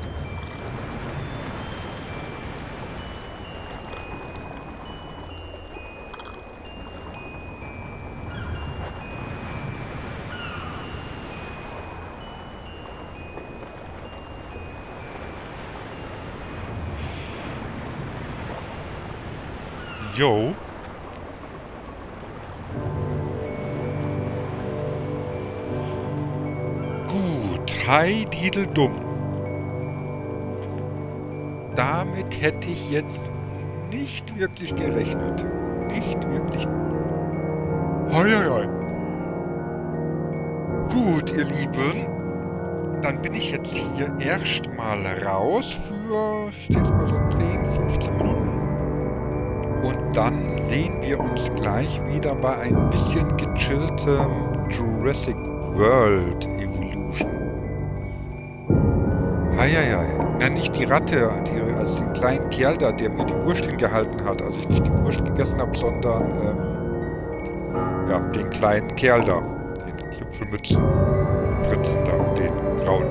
Jo. Gut. Hi, Dideldum. Damit hätte ich jetzt nicht wirklich gerechnet. Nicht wirklich. Hoi, hoi, hoi. Gut, ihr Lieben. Dann bin ich jetzt hier erstmal raus für, ich denke mal so 10, 15 Minuten. Und dann sehen wir uns gleich wieder bei ein bisschen gechilltem Jurassic World Evolution. Heieiei. Na, nicht die Ratte, also den kleinen Kerl da, der mir die Wurst hingehalten hat. Also ich nicht die Wurst gegessen habe, sondern ja, den kleinen Kerl da. Den Zipfelmützen. Fritzen da, den grauen.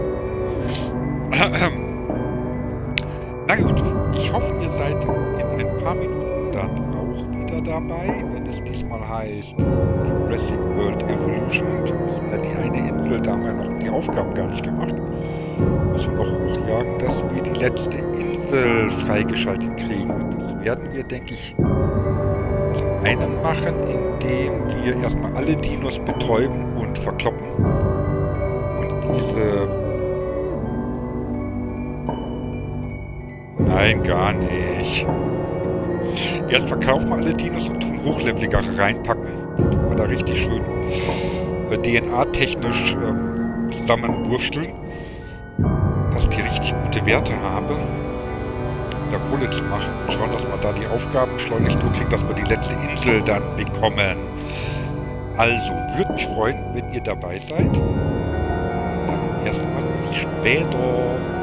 Na gut, ich hoffe, ihr seid in ein paar Minuten dann auch wieder dabei, wenn es diesmal heißt Jurassic World Evolution. Wir müssen ja die eine Insel, da haben wir noch die Aufgaben gar nicht gemacht. Müssen wir noch hochjagen, dass wir die letzte Insel freigeschaltet kriegen. Und das werden wir, denke ich, zum einen machen, indem wir erstmal alle Dinos betäuben und verkloppen. Nein, gar nicht. Erst verkaufen wir alle Dinos und tun hochleveligere reinpacken. Tun wir da richtig schön DNA-technisch zusammenwursteln. Dass die richtig gute Werte haben, um da Kohle zu machen. Und schauen, dass wir da die Aufgaben schleunigst durchkriegen, dass wir die letzte Insel dann bekommen. Also, würde mich freuen, wenn ihr dabei seid. Erstmal bis später.